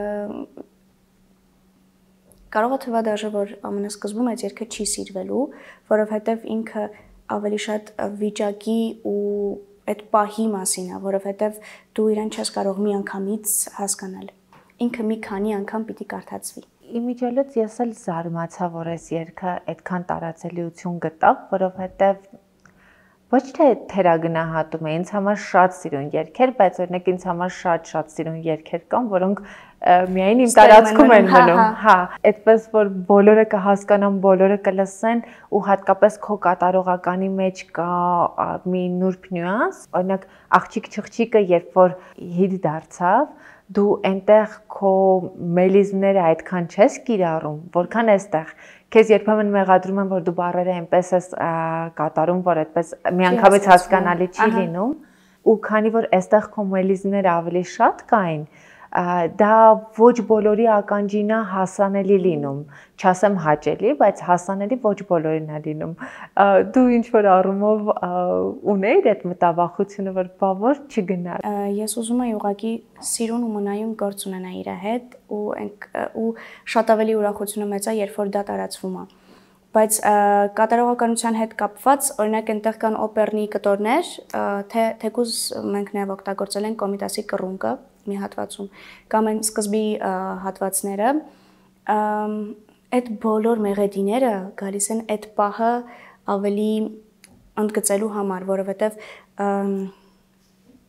կարող է թվա դաժե որ ամենասկզբում այդ երգը չի սիրվելու, որովհետև ինքը ավելի շատ վիճակի ու այդ պահի մասին է, որովհետև դու իրեն չես կարող մի անգամից հասկանալ։ Ինքը մի քանի անգամ պիտի կարդացվի։ Իմիջիալից ես էլ զարմացա, որ այս երգը այդքան տարածելիություն գտավ, որովհետև ոչ թե թերագնահատում է, ինձ համար շատ սիրուն երգեր, բայց օրինակ ինձ համար շատ սիրուն երգեր կան, որոնք միայն իմ տարածքում են մնում, հա, այդպես որ բոլորը կհասկանան, բոլորը կլսեն ու հատկապես քո կատարողականի մեջ կա մի նուրբ նյուանս, օրինակ աղջիկ չղջիկը երբ որ հիթ դարձավ, դու այնտեղ քո մելիզմները այդքան չես կիրառում, որքան էստեղ քեզ երբեմն մեղադրում են որ դու բառերը այնպես ես կատարում, որ այդպես միանգամից հասկանալի չի լինում, ու քանի որ այստեղ քո մելիզմները ավելի շատ կային, դա ոչ բոլորի ականջին է հասանելի լինում, չասեմ հաճելի, բայց հասանելի ոչ բոլորին է լինում։ Դու ինչ որ առումով ունեիր այդ մտավախությունը, որ բավոր չգնար։ Ես ուզում եի ուղղակի սիրուն ու մնայուն գործ ունենա իր հետ ու շատ ավելի ուրախությունը մեծ է, երբ որ դա տարածվում է։ Բայց կատարողականության հետ կապված, օրինակ այնտեղ կան օպերնի կտորներ, թեկուզ մենք նաև օգտագործել ենք Կոմիտասի կռունկը մի հատվածում, կամ այն սկզբի հատվածները, այդ բոլոր մեղեդիները գալիս են այդ պահը ավելի ընդգծելու համար, որովհետև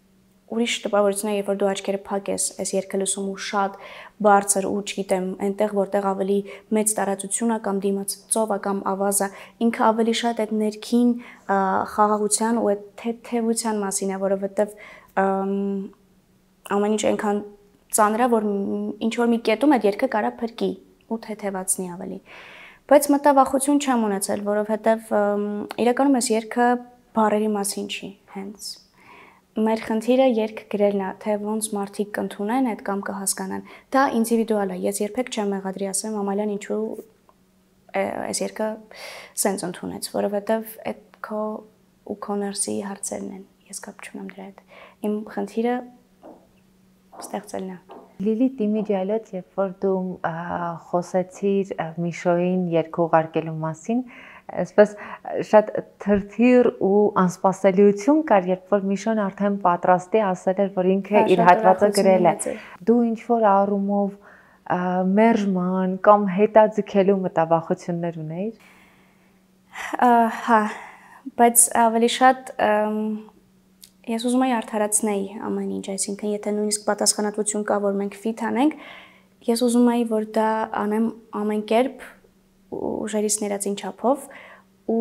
ուրիշ տպավորություն է, երբ որ դու աչքերը փակես, այս երգը լսում ու շատ բարձր ու չգիտեմ, այնտեղ որտեղ ավելի մեծ տարածություն է կամ դիմաց ծով է կամ ավազա, ինքը ավելի շատ այդ ներքին խաղաղության ու այդ թեթևության մասին է, որովհետև ամեն ինչ այնքան ծանր է, որ ինչ որ մի կետում այդ երգը կարա փրկի ու թեթևացնի ավելի։ Բայց մտավախություն չեմ ունեցել, որովհետև իրականում այս երգը բառերի մասին չի, հենց մեր խնդիրը երգ գրելն է, թե ոնց մարդիկ կընդունեն այդ կամ կհասկանան։ Դա ինդիվիդուալ է, ես երբեք չեմ մեղադրի ասեմ Ամալյան ինչու այս երգը սենց ընդունեց, որովհետև այդ քո ու քո ներսի հարցերն են, ես կապ չունեմ դրա հետ։ Իմ խնդիրը ստեղծելն է։ Լիլիթ իմիջ այլոց, երբ որ դու խոսեցիր Միշոյին երգ ուղարկելու մասին, այսպես շատ թրթիր ու անսպասելիություն կար, երբ որ Միշոն արդեն պատրաստի ասել էր, որ ինքը իր հատվածը գրել է։ Դու ինչ որ առումով մերժման կամ հետաձգելու մտավախություններ ունեիր։ Հա, բայց ավելի շատ ես ուզում եի արդարացնել ամեն ինչ, այսինքն եթե նույնիսկ պատասխանատվություն կա, որ մենք ֆիթ անենք, ես ուզում եի, որ դա անեմ ամեն կերպ ուժերից ներածին չափով ու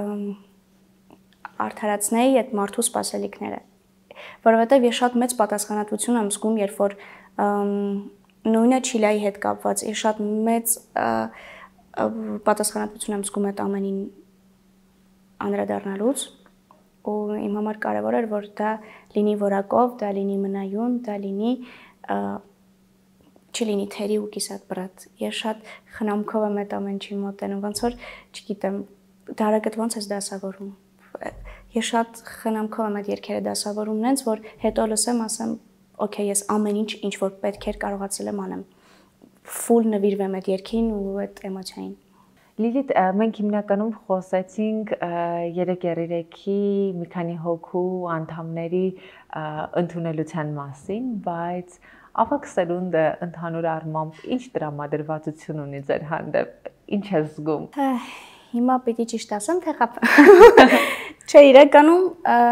արդարացնել այդ մարդու սպասելիքները, որովհետև ես շատ մեծ պատասխանատվություն եմ զգում, երբ որ նույնը Չիլիայի հետ կապված, ես շատ մեծ պատասխանատվություն եմ զգում այդ ամենին անդրադառնալուց ու իմ համար կարևոր էր, որ դա լինի որակով, դա լինի մնայուն, դա լինի չլինի թերի ու կիսատ բրատ։ Ես շատ խնամքով եմ այդ ամեն ինչին մոտենում, ոնց որ, չգիտեմ, դարակդ ոնց ես դասավորում։ Ես շատ խնամքով եմ այդ երգերը դասավորում, նենց որ հետո լսեմ, ասեմ, օքեյ, ես ամեն ինչ որ պետք էր կարողացել եմ անեմ։ Ֆուլ նվիրվեմ այդ երգին ու այդ էմոցիային։ Լիլիթ, մենք հիմնականում խոսեցինք 3-3-ի մի քանի հոգու անդամների ընդունելության մասին, բայց ավագ սերունդը ընդհանուր առմամբ ինչ տրամադրվածություն ունի ձեր հանդեպ, ինչ է զգում։ Հիմա պիտի ճիշտ ասեմ, թե խապ։ Չէ, իրականում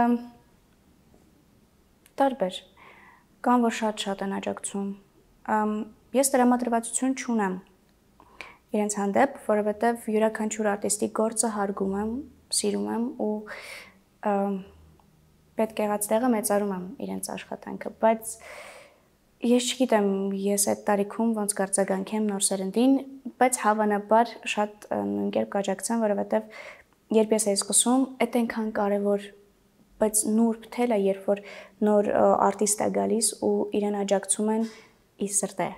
տարբեր, կան որ շատ են աջակցում։ Ես տրամադրվածություն չունեմ իրենց հանդեպ, որովհետև յուրաքանչյուր արտիստի գործը հարգում եմ, սիրում եմ ու պետք եղած տեղը մեծարում եմ իրենց աշխատանքը, բայց ես չգիտեմ, ես այդ տարիքում ոնց կարձագանքեմ նոր սերնդին, բայց հավանաբար շատ նույն կերպ կաջակցեմ, որովհետև երբ ես էի սկսում, այդ այնքան կարևոր, բայց նուրբ թել է, երբ որ նոր արտիստ է գալիս ու իրեն աջակցում են ի սրտե,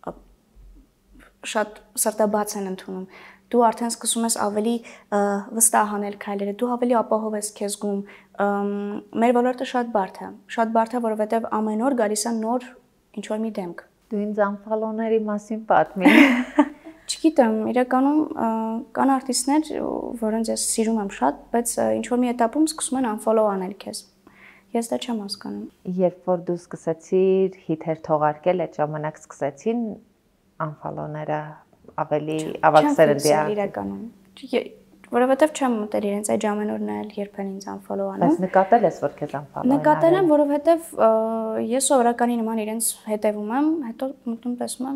շատ սրտաբաց են ընդունում։ Դու արդեն սկսում ես ավելի վստահ անել քայլերը, դու ավելի ապահով ես քեզ զգում։ Մեր ոլորտը շատ բարդ է, որովհետև ամեն օր գալիս է նոր ինչ-որ մի դեմք։ Դու ինձ անֆոլոուների մասին պատմի։ Չգիտեմ, իրականում կան արտիստներ, որոնց ես սիրում եմ շատ, բայց ինչ-որ մի էտապում սկսում են անֆոլոու անել քեզ։ Ես դա չեմ հասկանում։ Երբ որ դու սկսեցիր հիթեր թողարկել, այդ ժամանակ սկսեցին անֆոլոուները ավելի ավագ սերնդի իրականում, որովհետև չեմ մտել իրենց այդ ժամանոր նայել երբեն ինձ անֆոլոու անում։ Բայց նկատել ես, որ քեզ անֆոլոու են արել։ Նկատել եմ, որովհետև ես սովորականի նման իրենց հետևում եմ, հետո մտնում տեսնում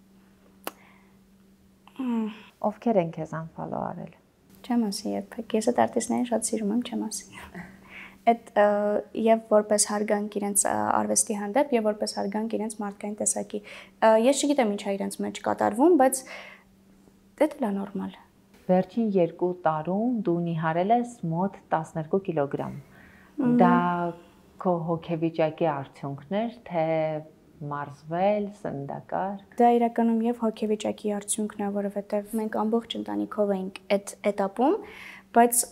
եմ։ Ովքեր են քեզ անֆոլոու արել։ Չեմ ասի երբեք, ես այդ արտիստներին շատ սիրում եմ, չեմ ասի։ Այդ եւ որպես հարգանք իրենց արվեստի հանդեպ եւ որպես հարգանք իրենց մարդկային տեսակի։ Ես չգիտեմ ինչ է իրենց մեջ կատարվում, բայց դա էլ է նորմալ։ Վերջին 2 տարում դու նիհարել ես մոտ 12 կիլոգրամ։ Դա քո հոգեվիճակի արդյունքն էր, թե մարզվել, սննդակարգ։ Դա իրականում եւ հոգեվիճակի արդյունքն է, որովհետեւ մենք ամբողջ ընտանիքով էինք այդ этаպում, բայց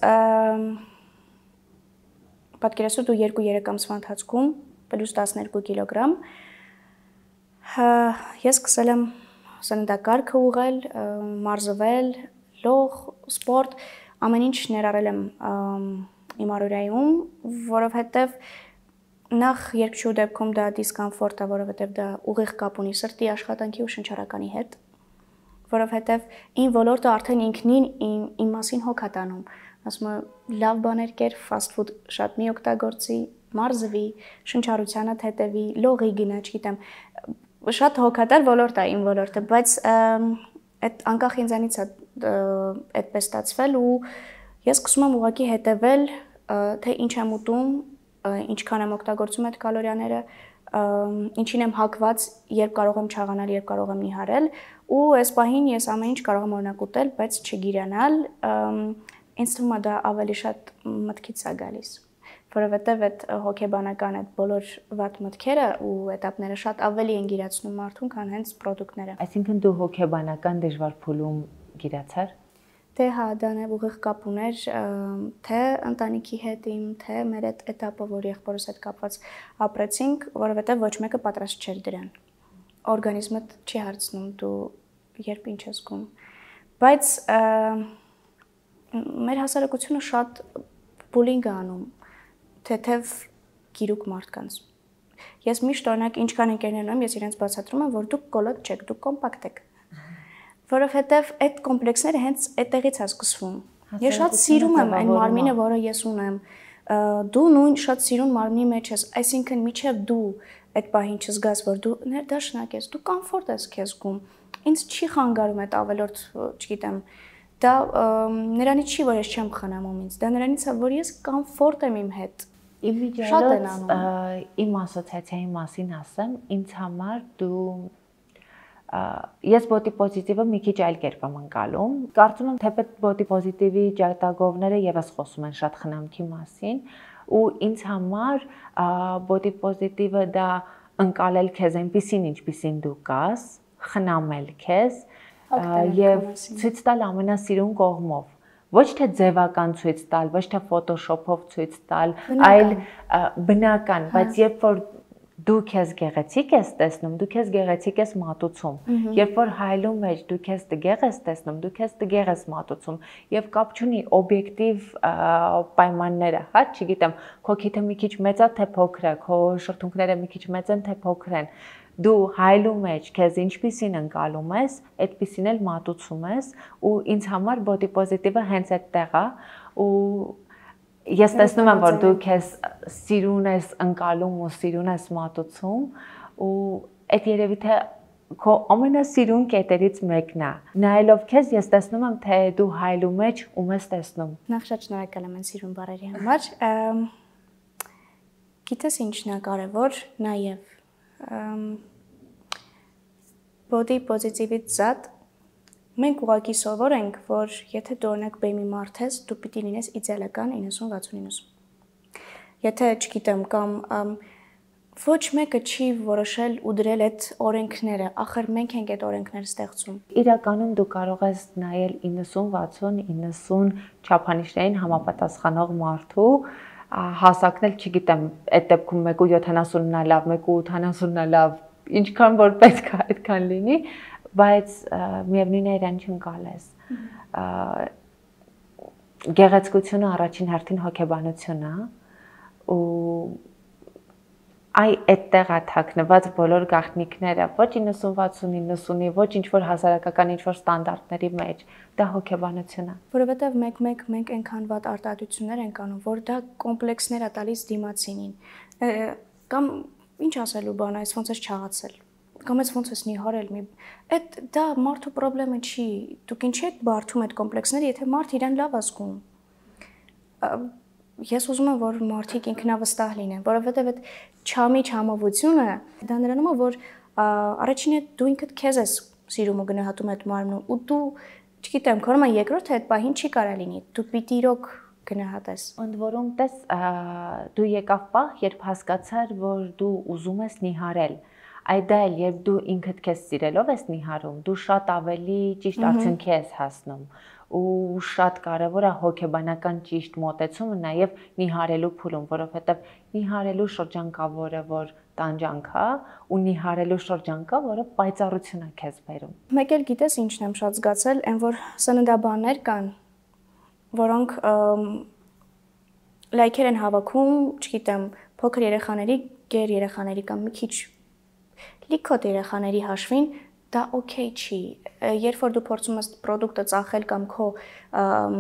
պատկերացրու դու 2-3 ամսվա ընթացքում պլյուս 12 կիլոգրամ։ Ես սկսել եմ սննդակարգը ուղղել, մարզվել, լող, սպորտ, ամեն ինչ ներառել եմ իմ առօրյայում, որովհետև նախ երկչու դեպքում դա դիսկոմֆորտ է, որովհետև դա ուղիղ կապ ունի սրտի աշխատանքի ու շնչառականի հետ, որովհետև իմ ոլորտը արդեն ինքնին իմ մասին հոգ է տանում, ասում եմ լավ բաներ կեր, ֆաստ ֆուդ շատ մի օգտագործի, մարզվի, շնչառությանը թեթևի, լողի գնա, չգիտեմ, շատ հոգատար ոլորտ է իմ ոլորտը, բայց այդ անկախ ինձանից է այդպես ստացվել ու ես սկսում եմ ուղղակի հետևել, թե ինչ եմ ուտում, ինչքան եմ օգտագործում այդ կալորիաները, ինչին եմ հակված, երբ կարող եմ չաղանալ, երբ կարող եմ նիհարել ու այս պահին ես ամեն ինչ կարող եմ օրինակ ուտել, բայց չգիրանալ, ինձ թվում է դա ավելի շատ մտքից է գալիս, որովհետև այդ հոգեբանական այդ բոլոր վատ մտքերը ու էտապները շատ ավելի են գիրացնում մարդուն, քան հենց պրոդուկտները։ Այսինքն դու հոգեբանական դժվար փուլում գիրացար։ Թե հա, դա նաև ուղիղ կապ ուներ, թե ընտանիքի հետ իմ, թե մեր այդ էտապը, որ եղբորս հետ կապված ապրեցինք, որովհետև ոչ մեկը պատրաստ չէր դրան։ Օրգանիզմդ չի հարցնում դու երբ ինչ ես զգում։ Բայց մեր հասարակությունը շատ բուլինգ է անում, թեթև գիրուկ մարդկանց։ Ես միշտ օրինակ ինչքան ընկերներն եմ, ես իրենց բացատրում եմ, որ դուք կոլոտ չեք, դուք կոմպակտ եք։ Որովհետև այդ կոմպլեքսները հենց այդտեղից է սկսվում։ Ես շատ սիրում եմ այն մարմինը, որը ես ունեմ։ Դու նույն շատ սիրուն մարմնի մեջ ես, այսինքն միջև դու այդ պահին չզգաս, որ դու ներդաշնակ ես, դու կոմֆորտ ես քեզ զգում։ Ինձ չի խանգարում այդ ավելորդ, չգիտեմ, դա նրանից չի, որ ես չեմ խնամում ինձ, դա նրանից է, որ ես կոմֆորտ եմ իմ հետ։ Իմ ասոցիացիայի մասին ասեմ, ինձ համար դու ես բոդի պոզիտիվը մի քիչ այլ կերպ եմ անցալում։ Կարծում եմ, թեպետ բոդի պոզիտիվի ջատագովները եւս խոսում են շատ խնամքի մասին, ու ինձ համար բոդի պոզիտիվը դա անցալել քեզ այնպեսին, ինչպեսին դու կաս, խնամել քեզ եւ ցույց տալ ամենասիրուն կողմով։ Ոչ թե ձևական ցույց տալ, ոչ թե ֆոտոշոփով ցույց տալ, այլ բնական, բայց երբ որ դու քեզ գեղեցիկ ես տեսնում, դու քեզ գեղեցիկ ես մատուցում։ Երբ որ հայլում ես, դու քեզ տգեղ ես տեսնում, դու քեզ տգեղ ես մատուցում։ Եվ կապ չունի օբյեկտիվ պայմանները, հա, չգիտեմ, քո քիթը մի քիչ մեծ է թե փոքր է, քո շրթունքները մի քիչ մեծ են թե փոքր են։ Դու հայլում ես, քեզ ինչպիսին ընկալում ես, այդպիսին էլ մատուցում ես, ու ինձ համար բոդի պոզիտիվը հենց այդտեղ է, ու ես տեսնում եմ, որ դու քեզ սիրուն ես ընկալում ու սիրուն ես մատուցում, ու այդ երևի թե քո ամենասիրուն կետերից մեկն է։ Նայելով քեզ ես տեսնում եմ, թե դու հայլում ես, ում ես տեսնում։ Նախ շատ շնորհակալ եմ այն սիրուն բառերի համար։ Գիտես ինչն է կարևոր, նաև բոդի պոզիտիվից զատ մենք ուղղակի սովոր ենք, որ եթե դու օրինակ բեմի մարդ ես, դու պիտի լինես իդեալական 90-60-90։ Եթե, չգիտեմ, կամ ոչ մեկը չի որոշել ու դրել այդ օրենքները, ախր մենք ենք այդ օրենքները ստեղծում։ Իրականում դու կարող ես նայել 90-60-90 չափանիշներին համապատասխանող մարդու հասակնել, չգիտեմ, այդ դեպքում 1.70-ն է լավ, 1.80-ն է լավ, ինչքան որ պետք է այդքան լինի, բայց միևնույն է իրան չընկալես։ Գեղեցկությունը առաջին հերթին հոգեբանություն է, ու այդտեղ է թաքնված բոլոր գաղտնիքները, ոչ 90-60-90-ի, ոչ ինչ-որ հասարակական ինչ-որ ստանդարտների մեջ, դա հոգեբանություն է։ Որովհետև մենք այնքան վատ արտահայտություններ ենք անում, որ դա կոմպլեքսներ է տալիս դիմացինին։ Կամ ինչ ասելու բան, այս ոնց ես չաղացել, կամ այս ոնց ես նիհարել, դա մարդու խնդրեմը չի։ Դուք ինչի եք բարդում այդ կոմպլեքսները, եթե մարդ իրեն լավ է զգում։ Ես ուզում եմ, որ մարդիկ ինքնավստահ լինեն, որովհետև այդ չամովությունը դա նրանում է, որ առաջինը դու ինքդ քեզ ես սիրում ու գնահատում այդ մարմնում, ու դու, չգիտեմ, քորոմա երկրորդը այդ պահին չի կարա լինի, դու պիտի իրոք գնահատես։ Ընդ որում, տես, դու եկավ պահ, երբ հասկացար, որ դու ուզում ես նիհարել։ Այդ էլ երբ դու ինքդ քեզ սիրելով ես նիհարում, դու շատ ավելի ճիշտ արդյունքի ես հասնում, ու շատ կարևոր է հոգեբանական ճիշտ մոտեցումը նաև նիհարելու փուլում, որովհետև նիհարելու շրջանկավորը, որ տանջանք է, ու նիհարելու շրջանկա, որը պայծառություն է քեզ բերում։ Մեկ էլ գիտես ինչն եմ շատ զգացել, այն որ սննդաբաններ կան, որոնք լայքեր են հավաքում, չգիտեմ, փոքր երեխաների, գեր երեխաների կամ մի քիչ լիքոտ երեխաների հաշվին դա օքեյ չի։ Երբ որ դու փորձում ես պրոդուկտը ծախել կամ քո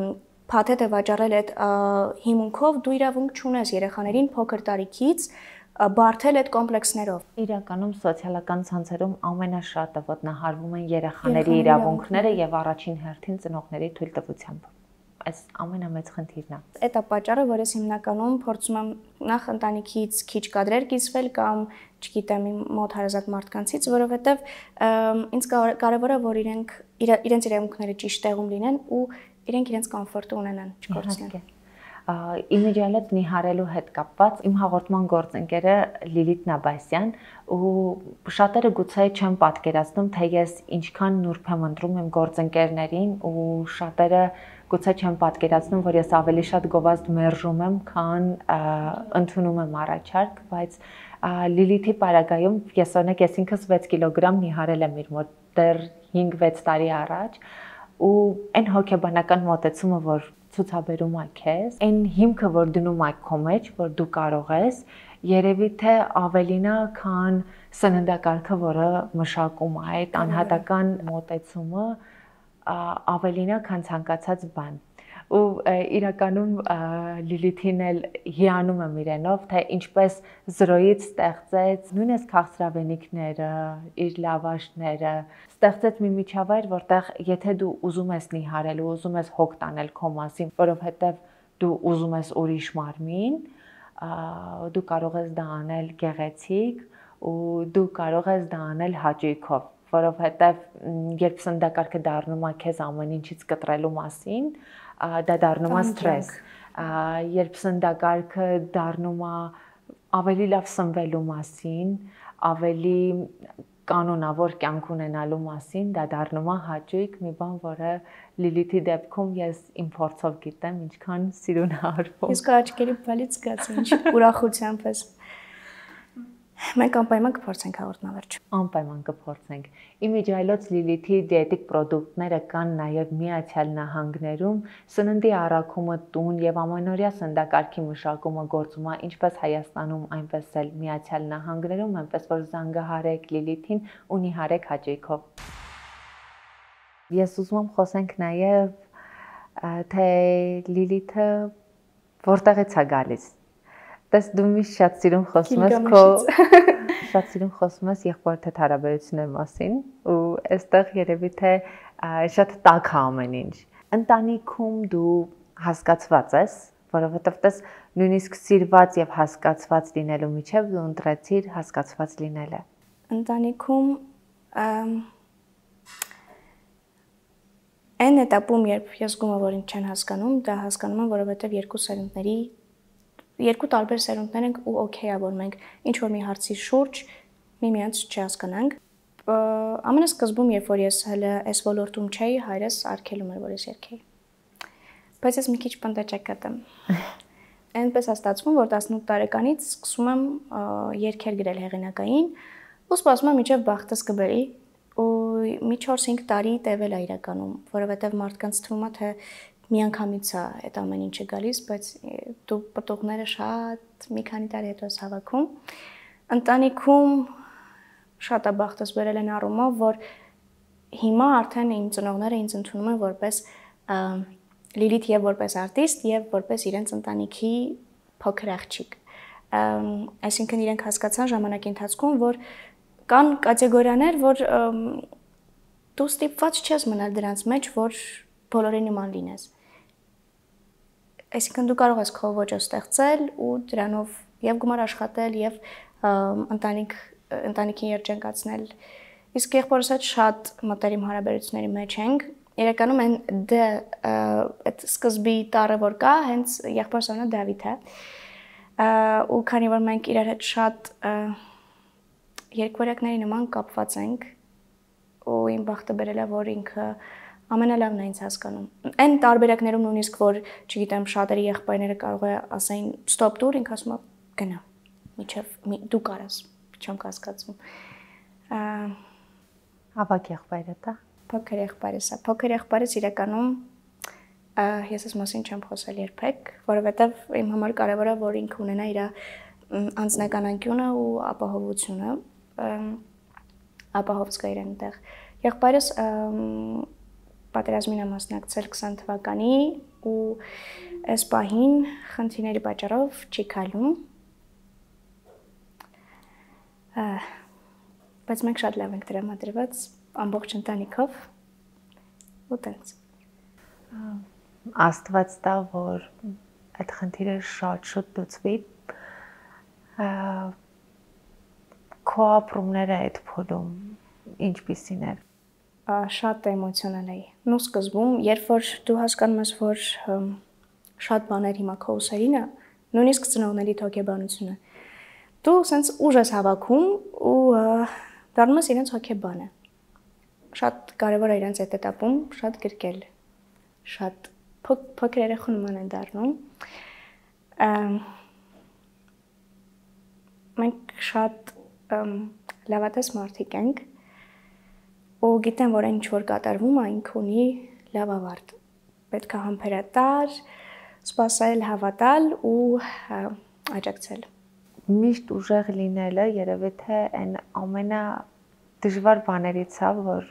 փաթեթը վաճառել այդ հիմունքով դու իրավունք չունես երեխաներին փոքր տարիքից բարթել այդ կոմպլեքսներով։ Իրականում սոցիալական ցանցերում ամենաշատը ոտնահարվում են երեխաների իրավունքները եւ առաջին հերթին ծնողների թույլտվությամբ։ Այս ամենամեծ խնդիրն է։ Այդ է պատճառը, որ ես հիմնականում փորձում եմ նախ ընտանիքից քիչ կադրեր կիսվել կամ, չգիտեմ, իմ մոտ հարազատ մարդկանցից, որովհետև ինձ կարևոր է, որ իրենց իրավունքները ճիշտ տեղում լինեն ու իրենց կոմֆորտը ունենան, չկորցնեն։ Իմիջիալոց նիհարելու հետ կապված իմ հաղորդման գործընկերը Լիլիթ Նաբասյան ու շատերը գուցե չեն պատկերացնում, թե ես ինչքան նուրբ եմ ընտրում իմ գործընկերներին ու շատերը գուցե չեմ պատկերացնում, որ ես ավելի շատ գովազդ մերժում եմ, քան ընդունում եմ առաջարկ, բայց Լիլիթի պարագայում ես օրինակ ես ինքս 6 կիլոգրամ նիհարել եմ իր մոտ դեռ 5-6 տարի առաջ ու այն հոգեբանական մոտեցումը, որ ցուցաբերում է քեզ, այն հիմքը, որ դնում է քո մեջ, որ դու կարող ես, երևի թե ավելին է, քան սննդակարգը, որը մշակում է, այդ անհատական մոտեցումը ավելին է, քան ցանկացած բան։ Ու իրականում Լիլիթին էլ հիանում եմ իրենով, թե ինչպես 0-ից ստեղծեց նույնիսկ քաղցրավենիքները, իր լավաշները, ստեղծեց մի միջավայր, որտեղ եթե դու ուզում ես նիհարել ու ուզում ես հոգ տանել քո մասին, որովհետև դու ուզում ես ուրիշ մարմին, դու կարող ես դա անել գեղեցիկ ու դու կարող ես դա անել հաճույքով, որովհետև երբ սննդակարգը դառնում է քեզ ամեն ինչից կտրելու մասին, դա դառնում է սթրես, երբ սննդակարգը դառնում է ավելի լավ սնվելու մասին, ավելի կանոնավոր կյանք ունենալու մասին, դա դառնում է հաճույք, մի բան, որը Լիլիթի դեպքում ես իմ փորձով գիտեմ, ինչքան սիրուն է արվում։ Իսկ աչքերի բալից զգաց ինչ ուրախությամբ ես։ Մենք անպայման կփորձենք հաղորդման վերջում։ Անպայման կփորձենք։ Իմիջիալոց Լիլիթի դիետիկ պրոդուկտները կան նաև Միացյալ Նահանգներում, սննդի առաքումը տուն եւ ամենօրյա սննդակարգի մշակումը գործում է ինչպես Հայաստանում, այնպես էլ Միացյալ Նահանգներում, այնպես որ զանգահարեք Լիլիթին ու նիհարեք հաճույքով։ Ես ուզում եմ խոսենք նաև թե Լիլիթը որտեղից է գալիս։ Տես դու միշտ շատ սիրուն խոսում ես քո շատ սիրուն խոսում ես եղբորդ հետ հարաբերությունների մասին ու այստեղ երևի թե շատ տաք է ամեն ինչ։ Ընտանիքում դու հասկացված ես, որովհետև տես նույնիսկ սիրված եւ հասկացված լինելու միջև դու ընտրեցիր հասկացված լինելը։ Ընտանիքում այն этаպում, երբ ես զգում եմ, որ ինձ չեն հասկանում, դա հասկանում եմ, որովհետև երկու տարբեր սերունդներ ենք ու օքեյ է, որ մենք ինչ-որ մի հարցի շուրջ միմյանց չհասկանանք։ Ամենասկզբում, երբ որ ես հələ այս ոլորտում չէի, հայրս արգելում էր, որ ես երգեի։ Բայց ես մի քիչ պնդաճակատ եմ։ Այնպես է ստացվում, որ 18 տարեկանից սկսում եմ երգեր գրել հեղինակային ու սպասում եմ մինչև բախտս կբերի ու մի 4-5 տարի տևել է իրականում, որովհետև մարդկանց թվում է, թե միանգամից է այդ ամեն ինչը գալիս, բայց դու պտուղները շատ մի քանի տարի հետո ես հավաքում։ Ընտանիքում շատ է բախտս բերել են առումով, որ հիմա արդեն իմ ծնողները ինձ ընդունում են որպես Լիլիթ եւ որպես արտիստ եւ որպես իրենց ընտանիքի փոքր աղջիկ։ Այսինքն իրենք հասկացան ժամանակի ընթացքում, որ կան կատեգորիաներ, որ դու ստիպված չես մնալ դրանց մեջ, որ բոլորի նման լինես։ Այսինքն դու կարող ես քո ոճը ստեղծել ու դրանով եւ գումար աշխատել եւ ընտանիքին երջանկացնել։ Իսկ եղբորս հետ շատ մտերիմ հարաբերությունների մեջ ենք։ Իրականում այդ սկզբի տառը որ կա, հենց եղբորս անունը Դավիթ է։ Ու քանի որ մենք իրար հետ շատ երկվորյակների նման կապված ենք, ու իմ բախտը բերել է, որ ինքը ամենալավն է ինձ հասկանում։ Այն տարբերակներում նույնիսկ որ, չգիտեմ, շատերի եղբայրները կարող է ասային «Ստոպ դուր», ինքը ասում է «Գնա, միջև դու կարաս», չեմ կասկածում։ Ավագ եղբայրը դա։ Փոքր եղբայրս է։ Փոքր եղբայրս իրականում ես այս մասին չեմ խոսել երբեք, որովհետև իմ համար կարևոր է, որ ինքը ունենա իր անձնական անկյունը ու ապահովությունը, ապահով զգա իրեն այդտեղ։ Եղբայրս պատերազմին է մասնակցել 20 թվականի ու այս պահին խնդիրների պատճառով չի քայլում։ Բայց մենք շատ լավ ենք տրամադրված ամբողջ ընտանիքով ու տենց։ Աստված տա, որ այդ խնդիրը շատ շուտ լուծվի։ Քո ապրումները այդ փուլում ինչպիսին էր։ Շատ էմոցիոնալ էի։ Նու սկզբում, երբ որ դու հասկանում ես, որ շատ բաներ հիմա քո ուսերինը, նույնիսկ ծնողների հոգեբանությունը, դու սենց ուժ ես հավաքում ու դառնում ես իրենց հոգեբանը։ Շատ կարևոր է իրենց այդ этаպում շատ գրկել։ Շատ փոքր երեխու նման են դառնում։ Մենք շատ լավատես մարդիկ ենք ու գիտեմ, որ ինչ որ կատարվում է, ինք ունի լավ ավարտ։ Պետք է համբերատար, սպասել, հավատալ ու աջակցել։ Միշտ ուժեղ լինելը երևի թե այն ամենադժվար բաներից է, որ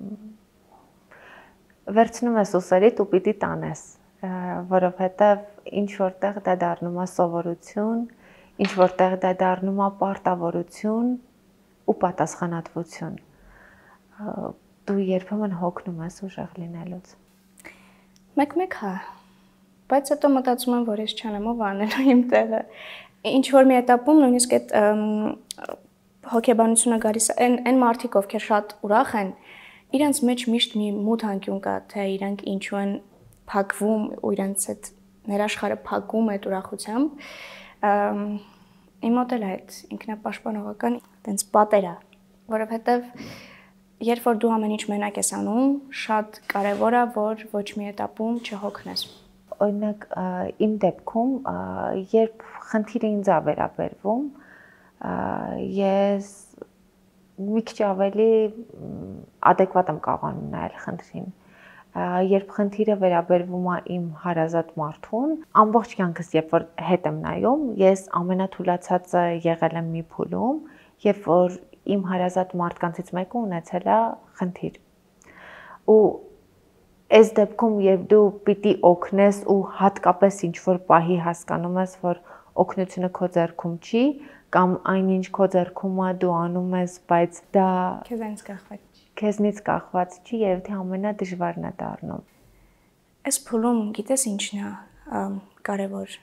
վերցնում ես ուսերիդ ու պիտի տանես, որովհետև ինչ որտեղ դա դառնում է սովորություն, ինչ որտեղ դա դառնում է պարտավորություն ու պատասխանատվություն։ Դու երբեմն հոգնում ես ուժեղ լինելուց։ Մեկ-մեկ հա, բայց հետո մտածում եմ, որ ես չանեմ ով անելու իմ տեղը։ Ինչ որ մի этаպում նույնիսկ այդ հոգեբանությունը գալիս է, այն մարդիկ, ովքեր շատ ուրախ են, իրենց մեջ միշտ մի մութ անկյուն կա, թե իրենք ինչու են փակվում ու իրենց այդ ներաշխարը փակում այդ ուրախությամբ։ Իմ մոտ էլ այդ ինքնապաշտպանողական տենց պատեր է, որովհետև երբ որ դու ամեն ինչ մենակ ես անում, շատ կարևոր է, որ ոչ մի этаպում չհոգնես։ Օրինակ իմ դեպքում, երբ խնդիրը ինձ է վերաբերվում, ես մի քիչ ավելի adekvat եմ կարողանում նայել խնդրին։ Երբ խնդիրը վերաբերվում է իմ հարազատ մարդուն, ամբողջ կյանքս երբ որ հետ եմ նայում, ես ամենաթուլացածը եղել եմ մի փուլում, երբ որ իմ հարազատ մարդկանցից մեկը ունեցել է խնդիր։ Ու այս դեպքում երբ դու պիտի օգնես ու հատկապես ինչ որ պահի հասկանում ես, որ օգնությունը քո ձեռքում չի, կամ այնինչ քո ձեռքում է դու անում ես, բայց դա քեզնից կախված չի, երբ թե ամենադժվարն է դառնում։ Այս փուլում գիտես ինչն է կարևոր,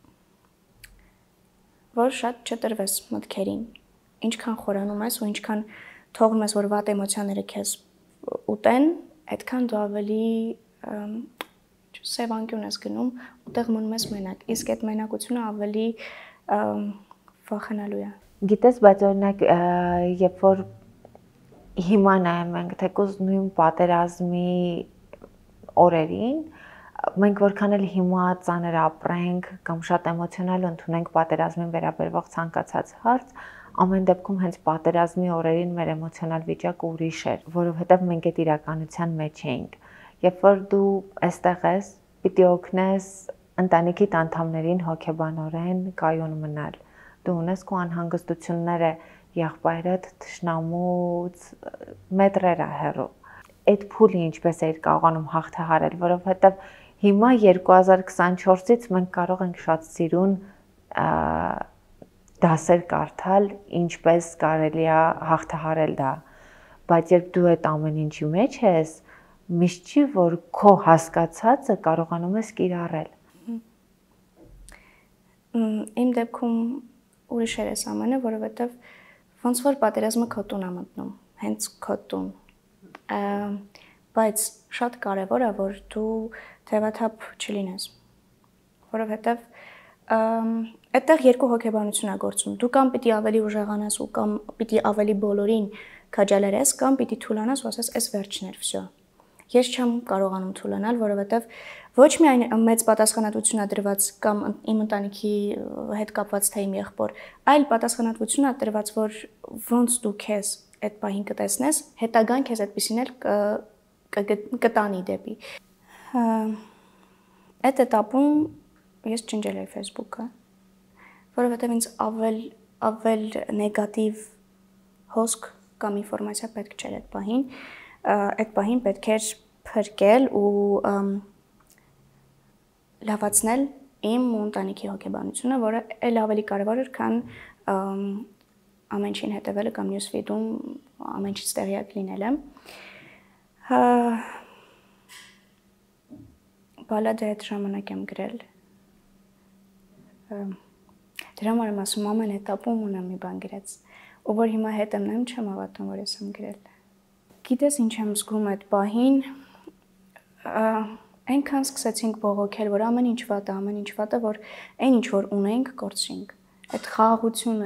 որ շատ չտրվես մտքերին, ինչքան խորանում ես ու ինչքան թողնում ես, որ վատ էմոցիաները քեզ ուտեն, այդքան դու ավելի սև անկյուն ես գնում, ուտեղ մնում ես մենակ, իսկ այդ մենակությունը ավելի վախենալու է։ Գիտես, բայց օրինակ, երբ որ հիմա նայում ենք թեկուզ նույն պատերազմի օրերին, մենք որքան էլ հիմա ծանր ապրենք կամ շատ էմոցիոնալ ընդունենք պատերազմին վերաբերող ցանկացած հարց, ամեն դեպքում հենց պատերազմի օրերին մեր էմոցիոնալ վիճակը ուրիշ էր, որովհետև մենք այդ իրականության մեջ էինք։ Երբ որ դու այստեղ ես, պիտի օգնես ընտանիքիդ անդամներին հոգեբանորեն կայուն մնալ։ Դու ունես քո անհանգստությունները, եղբայրդ թշնամուց մետրեր է հեռու։ Այդ փուլը ինչպես էիր կարողանում հաղթահարել, որովհետև հիմա 2024-ից մենք կարող ենք շատ սիրուն դասեր կարդալ, ինչպես կարելի է հաղթահարել դա, բայց երբ դու այդ ամեն ինչի մեջ ես, միշտ չի, որ քո հասկացածը կարողանում ես կիրառել։ Իմ դեպքում ուրիշ էր այս ամենը, որովհետև ոնց որ պատերազմը քո տուն է մտնում, հենց քո տուն։ Բայց շատ կարևոր է, որ դու թևաթափ չլինես, որովհետև այդտեղ երկու հոգեբանություն է գործում։ Դու կամ պիտի ավելի ուժեղանաս ու կամ պիտի ավելի բոլորին քաջալերես, կամ պիտի թուլանաս ու ասես, «Էս վերջն էր, վсё»։ Ես չեմ կարողանում թուլանալ, որովհետև ոչ միայն մեծ պատասխանատվություն է դրված կամ իմ ընտանիքի հետ կապված թե իմ եղբոր, այլ պատասխանատվություն է դրված, որ ոնց դու քեզ այդ պահին կտեսնես, հետագան քեզ այդպեսին էլ կտանի դեպի։ Այդ этаպում ես ջնջել էի Facebook-ը, որովհետև ինձ ավել նեգատիվ հոսք կամ ինֆորմացիա պետք չէր այդ պահին։ Այդ պահին պետք էր փրկել ու լավացնել իմ ու ընտանիքի հոգեբանությունը, որը էլ ավելի կարևոր էր, քան ամեն ինչին հետևելը կամ նյուսֆիդում ամեն ինչից տեղյակ լինելը։ Բալադը այդ ժամանակ եմ գրել։ Դրա համար եմ ասում, ամեն էտապում ունեմ մի բան գրած, ու որ հիմա հետ եմ նայում, չեմ հավատում, որ ես եմ գրել։ Գիտես ինչ եմ զգում այդ պահին, այնքան սկսեցինք բողոքել, որ ամեն ինչ վատ է, որ այն ինչ որ ունենք, կորցրինք։ Այդ խաղաղությունը,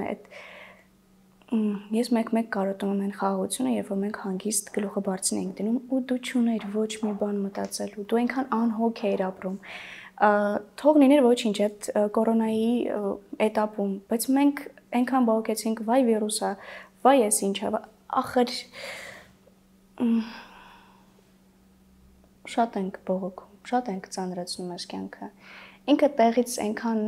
ես մեկ-մեկ կարոտում եմ այն խաղաղությունը, երբ որ մենք հանգիստ գլուխը բարձին ենք դնում, ու դու չուներ ոչ մի բան մտածելու, դու այնքան անհոգ էիր ապրում։ Թող լիներ ոչինչ այդ կորոնայի էտապում, բայց մենք այնքան բողոքեցինք, վայ վիրուսա, վայ էս ինչա, ախր շատ ենք բողոքում, շատ ենք ծանրացնում այս կյանքը։ Ինքը տեղից այնքան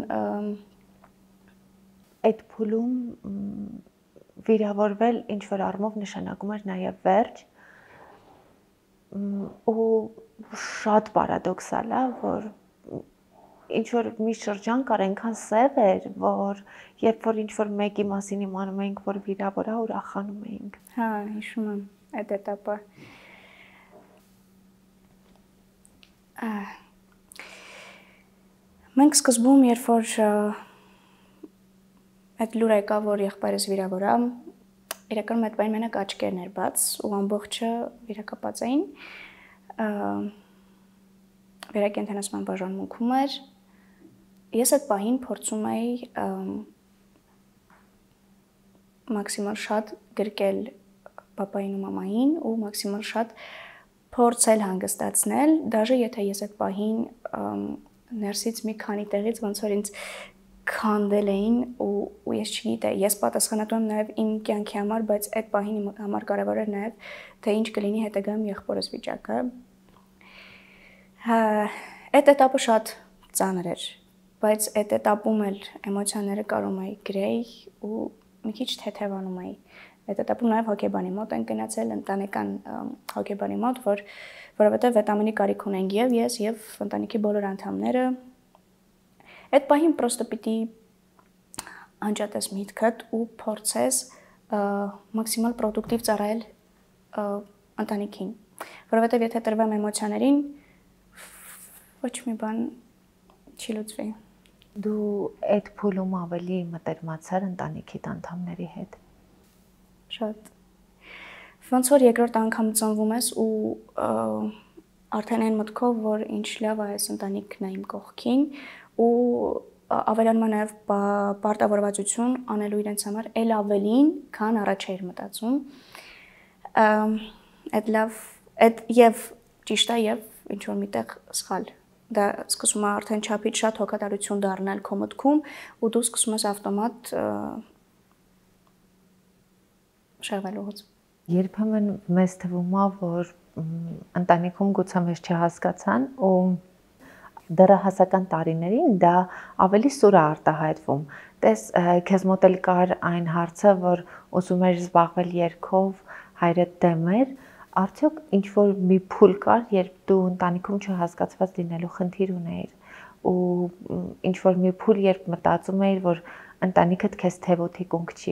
այդ փուլում վիրավորվել ինչ որ առումով նշանակում էր նաև վերջ ու շատ պարադոքսալ է, որ ինչ որ մի շրջան կար այնքան սև էր, որ երբ որ ինչ որ մեկի մասին իմանում էինք, որ վիրավոր է, ուրախանում էինք։ Հա, հիշում եմ այդ էտապը։ Մենք սկզբում, երբ որ այդ լուր եկավ, որ եղբայրս վիրավոր է, իրականում այդ բան մենակ աչքերն էր բաց ու ամբողջը վիրակապած էին։ Վերակենդանացման բաժանմունքում էր։ Ես այդ պահին փորձում էի մաքսիմալ շատ գրկել պապային ու մամային ու մաքսիմալ շատ փորձել հանգստացնել, դաժե եթե ես այդ պահին ներսից մի քանի տեղից ոնց որ ինձ քանդել էին ու ես չգիտեի, ես պատասխանատու եմ նաև իմ կյանքի համար, բայց այդ պահին իմ համար կարևոր էր նաև թե ինչ կլինի հետագայում եղբորս վիճակը։ Այդ էտապը շատ ծանր էր, բայց այդ էտապում էլ էմոցիաները կարում էի գրեի ու մի քիչ թեթևանում էի։ Այդ էտապում նաև հոգեբանի մոտ են գնացել, ընտանեկան հոգեբանի մոտ, որովհետև վիտամինի կարիք ունենք եւ ես եւ ընտանիքի բոլոր անդամները։ Այդ պահին պրոստը պիտի անջատես միտքդ ու փորձես մաքսիմալ պրոդուկտիվ ծառայել ընտանիքին, որովհետև եթե տրվեմ էմոցիաներին, ոչ մի բան չի լուծվի։ Դու այդ փուլում ավելի մտերմացար ընտանիքիդ անդամների հետ։ Շատ։ Ոնց որ երկրորդ անգամ ծնվում ես ու արդեն այն մտքով, որ ինչ լավ է այս ընտանիքն է իմ կողքին ու ավելանում է նաև պարտավորվածություն անելու իրենց համար էլ ավելին, քան առաջ էր մտածում։ Այդ լավ, այդ եւ ճիշտ է եւ ինչ որ միտեղ սխալ։ Դա սկսում է արդեն չափից շատ հոգատարություն դառնալ քո մտքում ու դու սկսում ես ավտոմատ շեղվելուց։ Երբեմն մեզ թվում է, որ ընտանիքում գուցե մեզ չհասկացան ու դեռահասական տարիներին դա ավելի սուր է արտահայտվում։ Տես քեզ մոտ էլ կար այն հարցը, որ ուզում էր զբաղվել երգով, հայրդ դեմ էր, արդյոք ինչ որ մի փուլ կար, երբ դու ընտանիքում չհասկացված լինելու խնդիր ունեիր ու ինչ որ մի փուլ, երբ մտածում էիր, որ ընտանիքդ քեզ թևոթի կունք չի։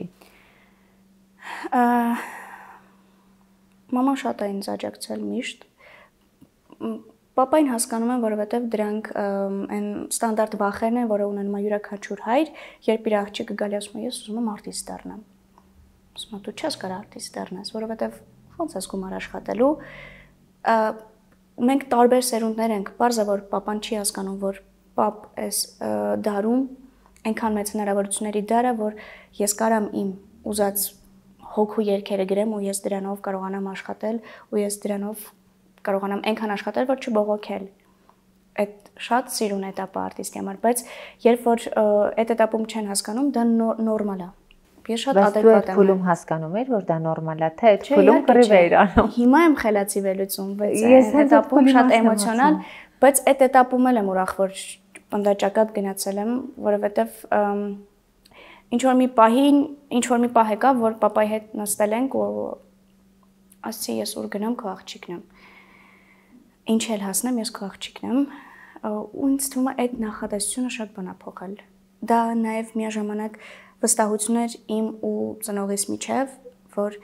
Մաման շատ է ինձ աջակցել միշտ։ Պապային հասկանում եմ, որովհետև դրանք այն ստանդարտ վախերն են, որը ունենում է յուրաքանչյուր հայր, երբ իր աղջիկը գալի ասում է, ես ուզում եմ արտիստ դառնամ։ Ասում եմ, դու չես կարող արտիստ դառնաս, որովհետև ոնց ես գումար աշխատելու։ Մենք տարբեր սերունդներ ենք, բարձր որ պապան չի հասկանում, որ պապ էս դարում այնքան մեծ հնարավորությունների դար է, որ ես կարամ իմ ուզած հոգու երգերը գրեմ ու ես դրանով կարողանամ աշխատել ու ես դրանով կարողանամ այնքան աշխատել, որ չբողոքել։ Այդ շատ սիրուն էտապը արտիստի համար, բայց երբ որ այդ էտապում չեն հասկանում, դա նորմալ է։ Ես շատ ադեկվատ եմ։ Փուլում հասկանում էր, որ դա նորմալ է, թե այդ փուլում կռիվ էր անում։ Հիմա եմ խելացի վերլուծում, բայց այդ էտապում շատ էմոցիոնալ, բայց այդ էտապում էլ եմ ուրախ, որ պնդաճակատ գնացել եմ, որովհետև ինչ որ մի պահ եկավ, որ պապայի հետ նստել ենք ու ասացի ես ուր գնամ քո աղջիկն եմ։ Ինչ էլ հասնեմ, ես քո աղջիկն եմ։ ու ինձ թվում է այդ նախադասությունը շատ բան է փոխել։ Դա նաև միաժամանակ վստահություն էր իմ ու ծնողիս միջև, որ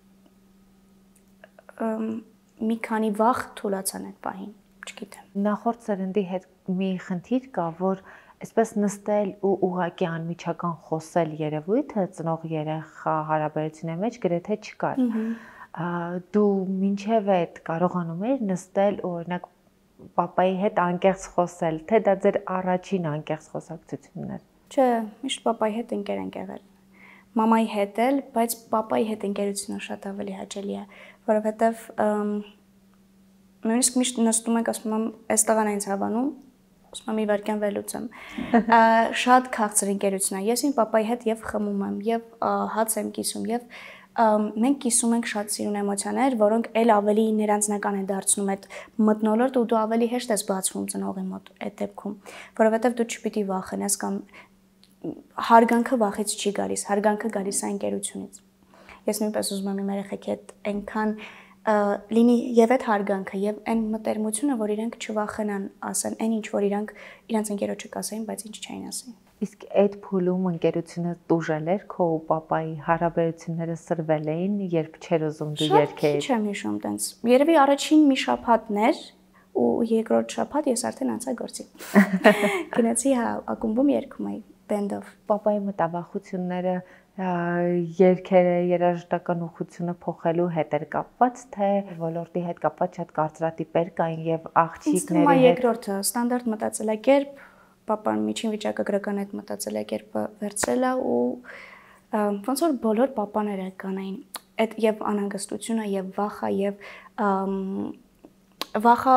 մի քանի վախ թուլացան այդ պահին, չգիտեմ։ Նախորդ սերնդի հետ մի խնդիր կա, որ այսպես նստել ու ուղղակի անմիջական խոսել երևույթը ծնող երեխա հարաբերությունների մեջ գրեթե չկար։ Դու մինչև այդ կարողանում ես նստել ու օրինակ պապայի հետ անկեղծ խոսել, թե դա ձեր առաջին անկեղծ խոսակցությունն էր։ Չէ, միշտ պապայի հետ ընկեր ենք եղել։ Մամայի հետ էլ, բայց պապայի հետ ընկերությունը շատ ավելի հաճելի է, որովհետև նույնիսկ միշտ նստում ենք, ասում եմ, այս տղան է ինձ հավանում, ասում եմ մի վարքյան վերլուծեմ։ Շատ քաղցր ընկերություն է։ Ես իմ պապայի հետ եւ խմում եմ, եւ հաց եմ կիսում, եւ մենք կիսում ենք շատ սիրուն էմոցիաներ, որոնք ել ավելի ներանձնական են դարձնում այդ մթնոլորտ ու դու ավելի հեշտ ես բացվում ծնողի մոտ այդ դեպքում, որովհետև դու չպիտի վախենաս կամ հարգանքը վախից չի գալիս, հարգանքը գալիս է ընկերությունից։ Ես նույնպես ուզում եմ իմ երեխեքի հետ այնքան լինի եւ այդ հարգանքը եւ այն մտերմությունը, որ իրենք չվախենան ասեն այն ինչ որ իրանց ընկերոջը կասեին, բայց ինչ չէին ասեին։ Իսկ այդ փուլում ընկերությունը տուժել էր, քո ու պապայի հարաբերությունները սրվել էին, երբ չէր ուզում դու երգեիր։ Շատ քիչ եմ հիշում տենց։ Երևի առաջին մի շաբաթն էր ու երկրորդ շաբաթ ես արդեն անցա գործի։ Գնացի ակումբում երգում էի բենդով։ Պապայի մտավախությունները երգերը, երաժշտական ուղղությունը փոխելու հետ էր կապված, թե ոլորտի հետ կապված շատ կարծրատիպեր կային եւ աղջիկների հետ։ Երկրորդը ստանդարտ մտածելակերպ, պապան միջին վիճակագրական այդ մտածելակերպը վերցրել է ու ոնց որ բոլոր պապաները կանային այդ եւ անհանգստությունը եւ վախը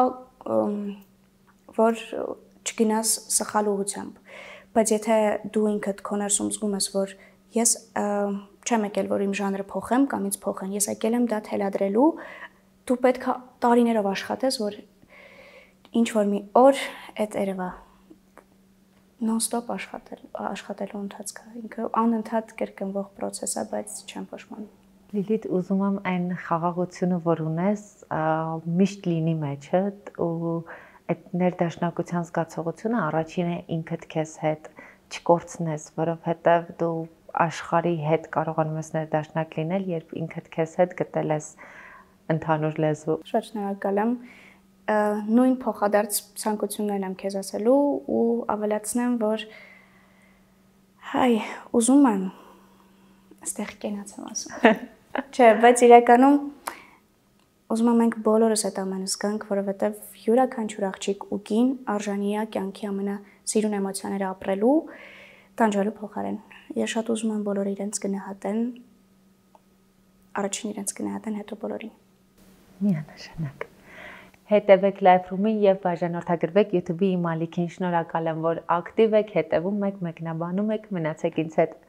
որ չգնաս սխալ ուղղությամբ, բայց եթե դու ինքդ քո ներսում զգում ես, որ ես չեմ եկել, որ իմ ժանրը փոխեմ կամ ինձ փոխեն, ես եկել եմ դա թելադրելու, դու պետք է տարիներով աշխատես, որ ինչ որ մի օր այդ երևա non-stop աշխատելու ընթացքը, ինքը անընդհատ կրկնվող process է, բայց չեմ փոշմանում։ Լիլիթ, ուզում եմ այն խաղաղությունը, որ ունես, միշտ լինի մեջդ ու այդ ներդաշնակության զգացողությունը առաջինը ինքդ քեզ հետ չկորցնես, որովհետև դու աշխարհի հետ կարողանում ես ներդաշնակ լինել, երբ ինքդ քեզ հետ գտել ես ընդհանուր լեզու։ Շատ շնորհակալ եմ։ Նույն փոխադարձ ցանկություններն եմ քեզ ասելու ու ավելացնեմ, որ հայ, ուզում եմ այստեղ կենաց եմ ասում։ Չէ, բայց իրականում ուզում եմ մենք բոլորս այդ ամենը զգանք, որովհետև յուրաքանչյուր աղջիկ ու կին արժանի է կյանքի ամենասիրուն էմոցիաները ապրելու, տանջալու փոխարեն։ Ես շատ ուզում եմ բոլորը իրենց գնահատեն, առաջին իրենց գնահատեն, հետո բոլորին։ Միանշանակ։ Հետևեք Live-room-ին եւ բաժանորդագրվեք YouTube-ի իմ ալիքին։ Շնորհակալ եմ, որ ակտիվ եք, հետևում եք, մեկնաբանում եք, մնացեք ինձ հետ։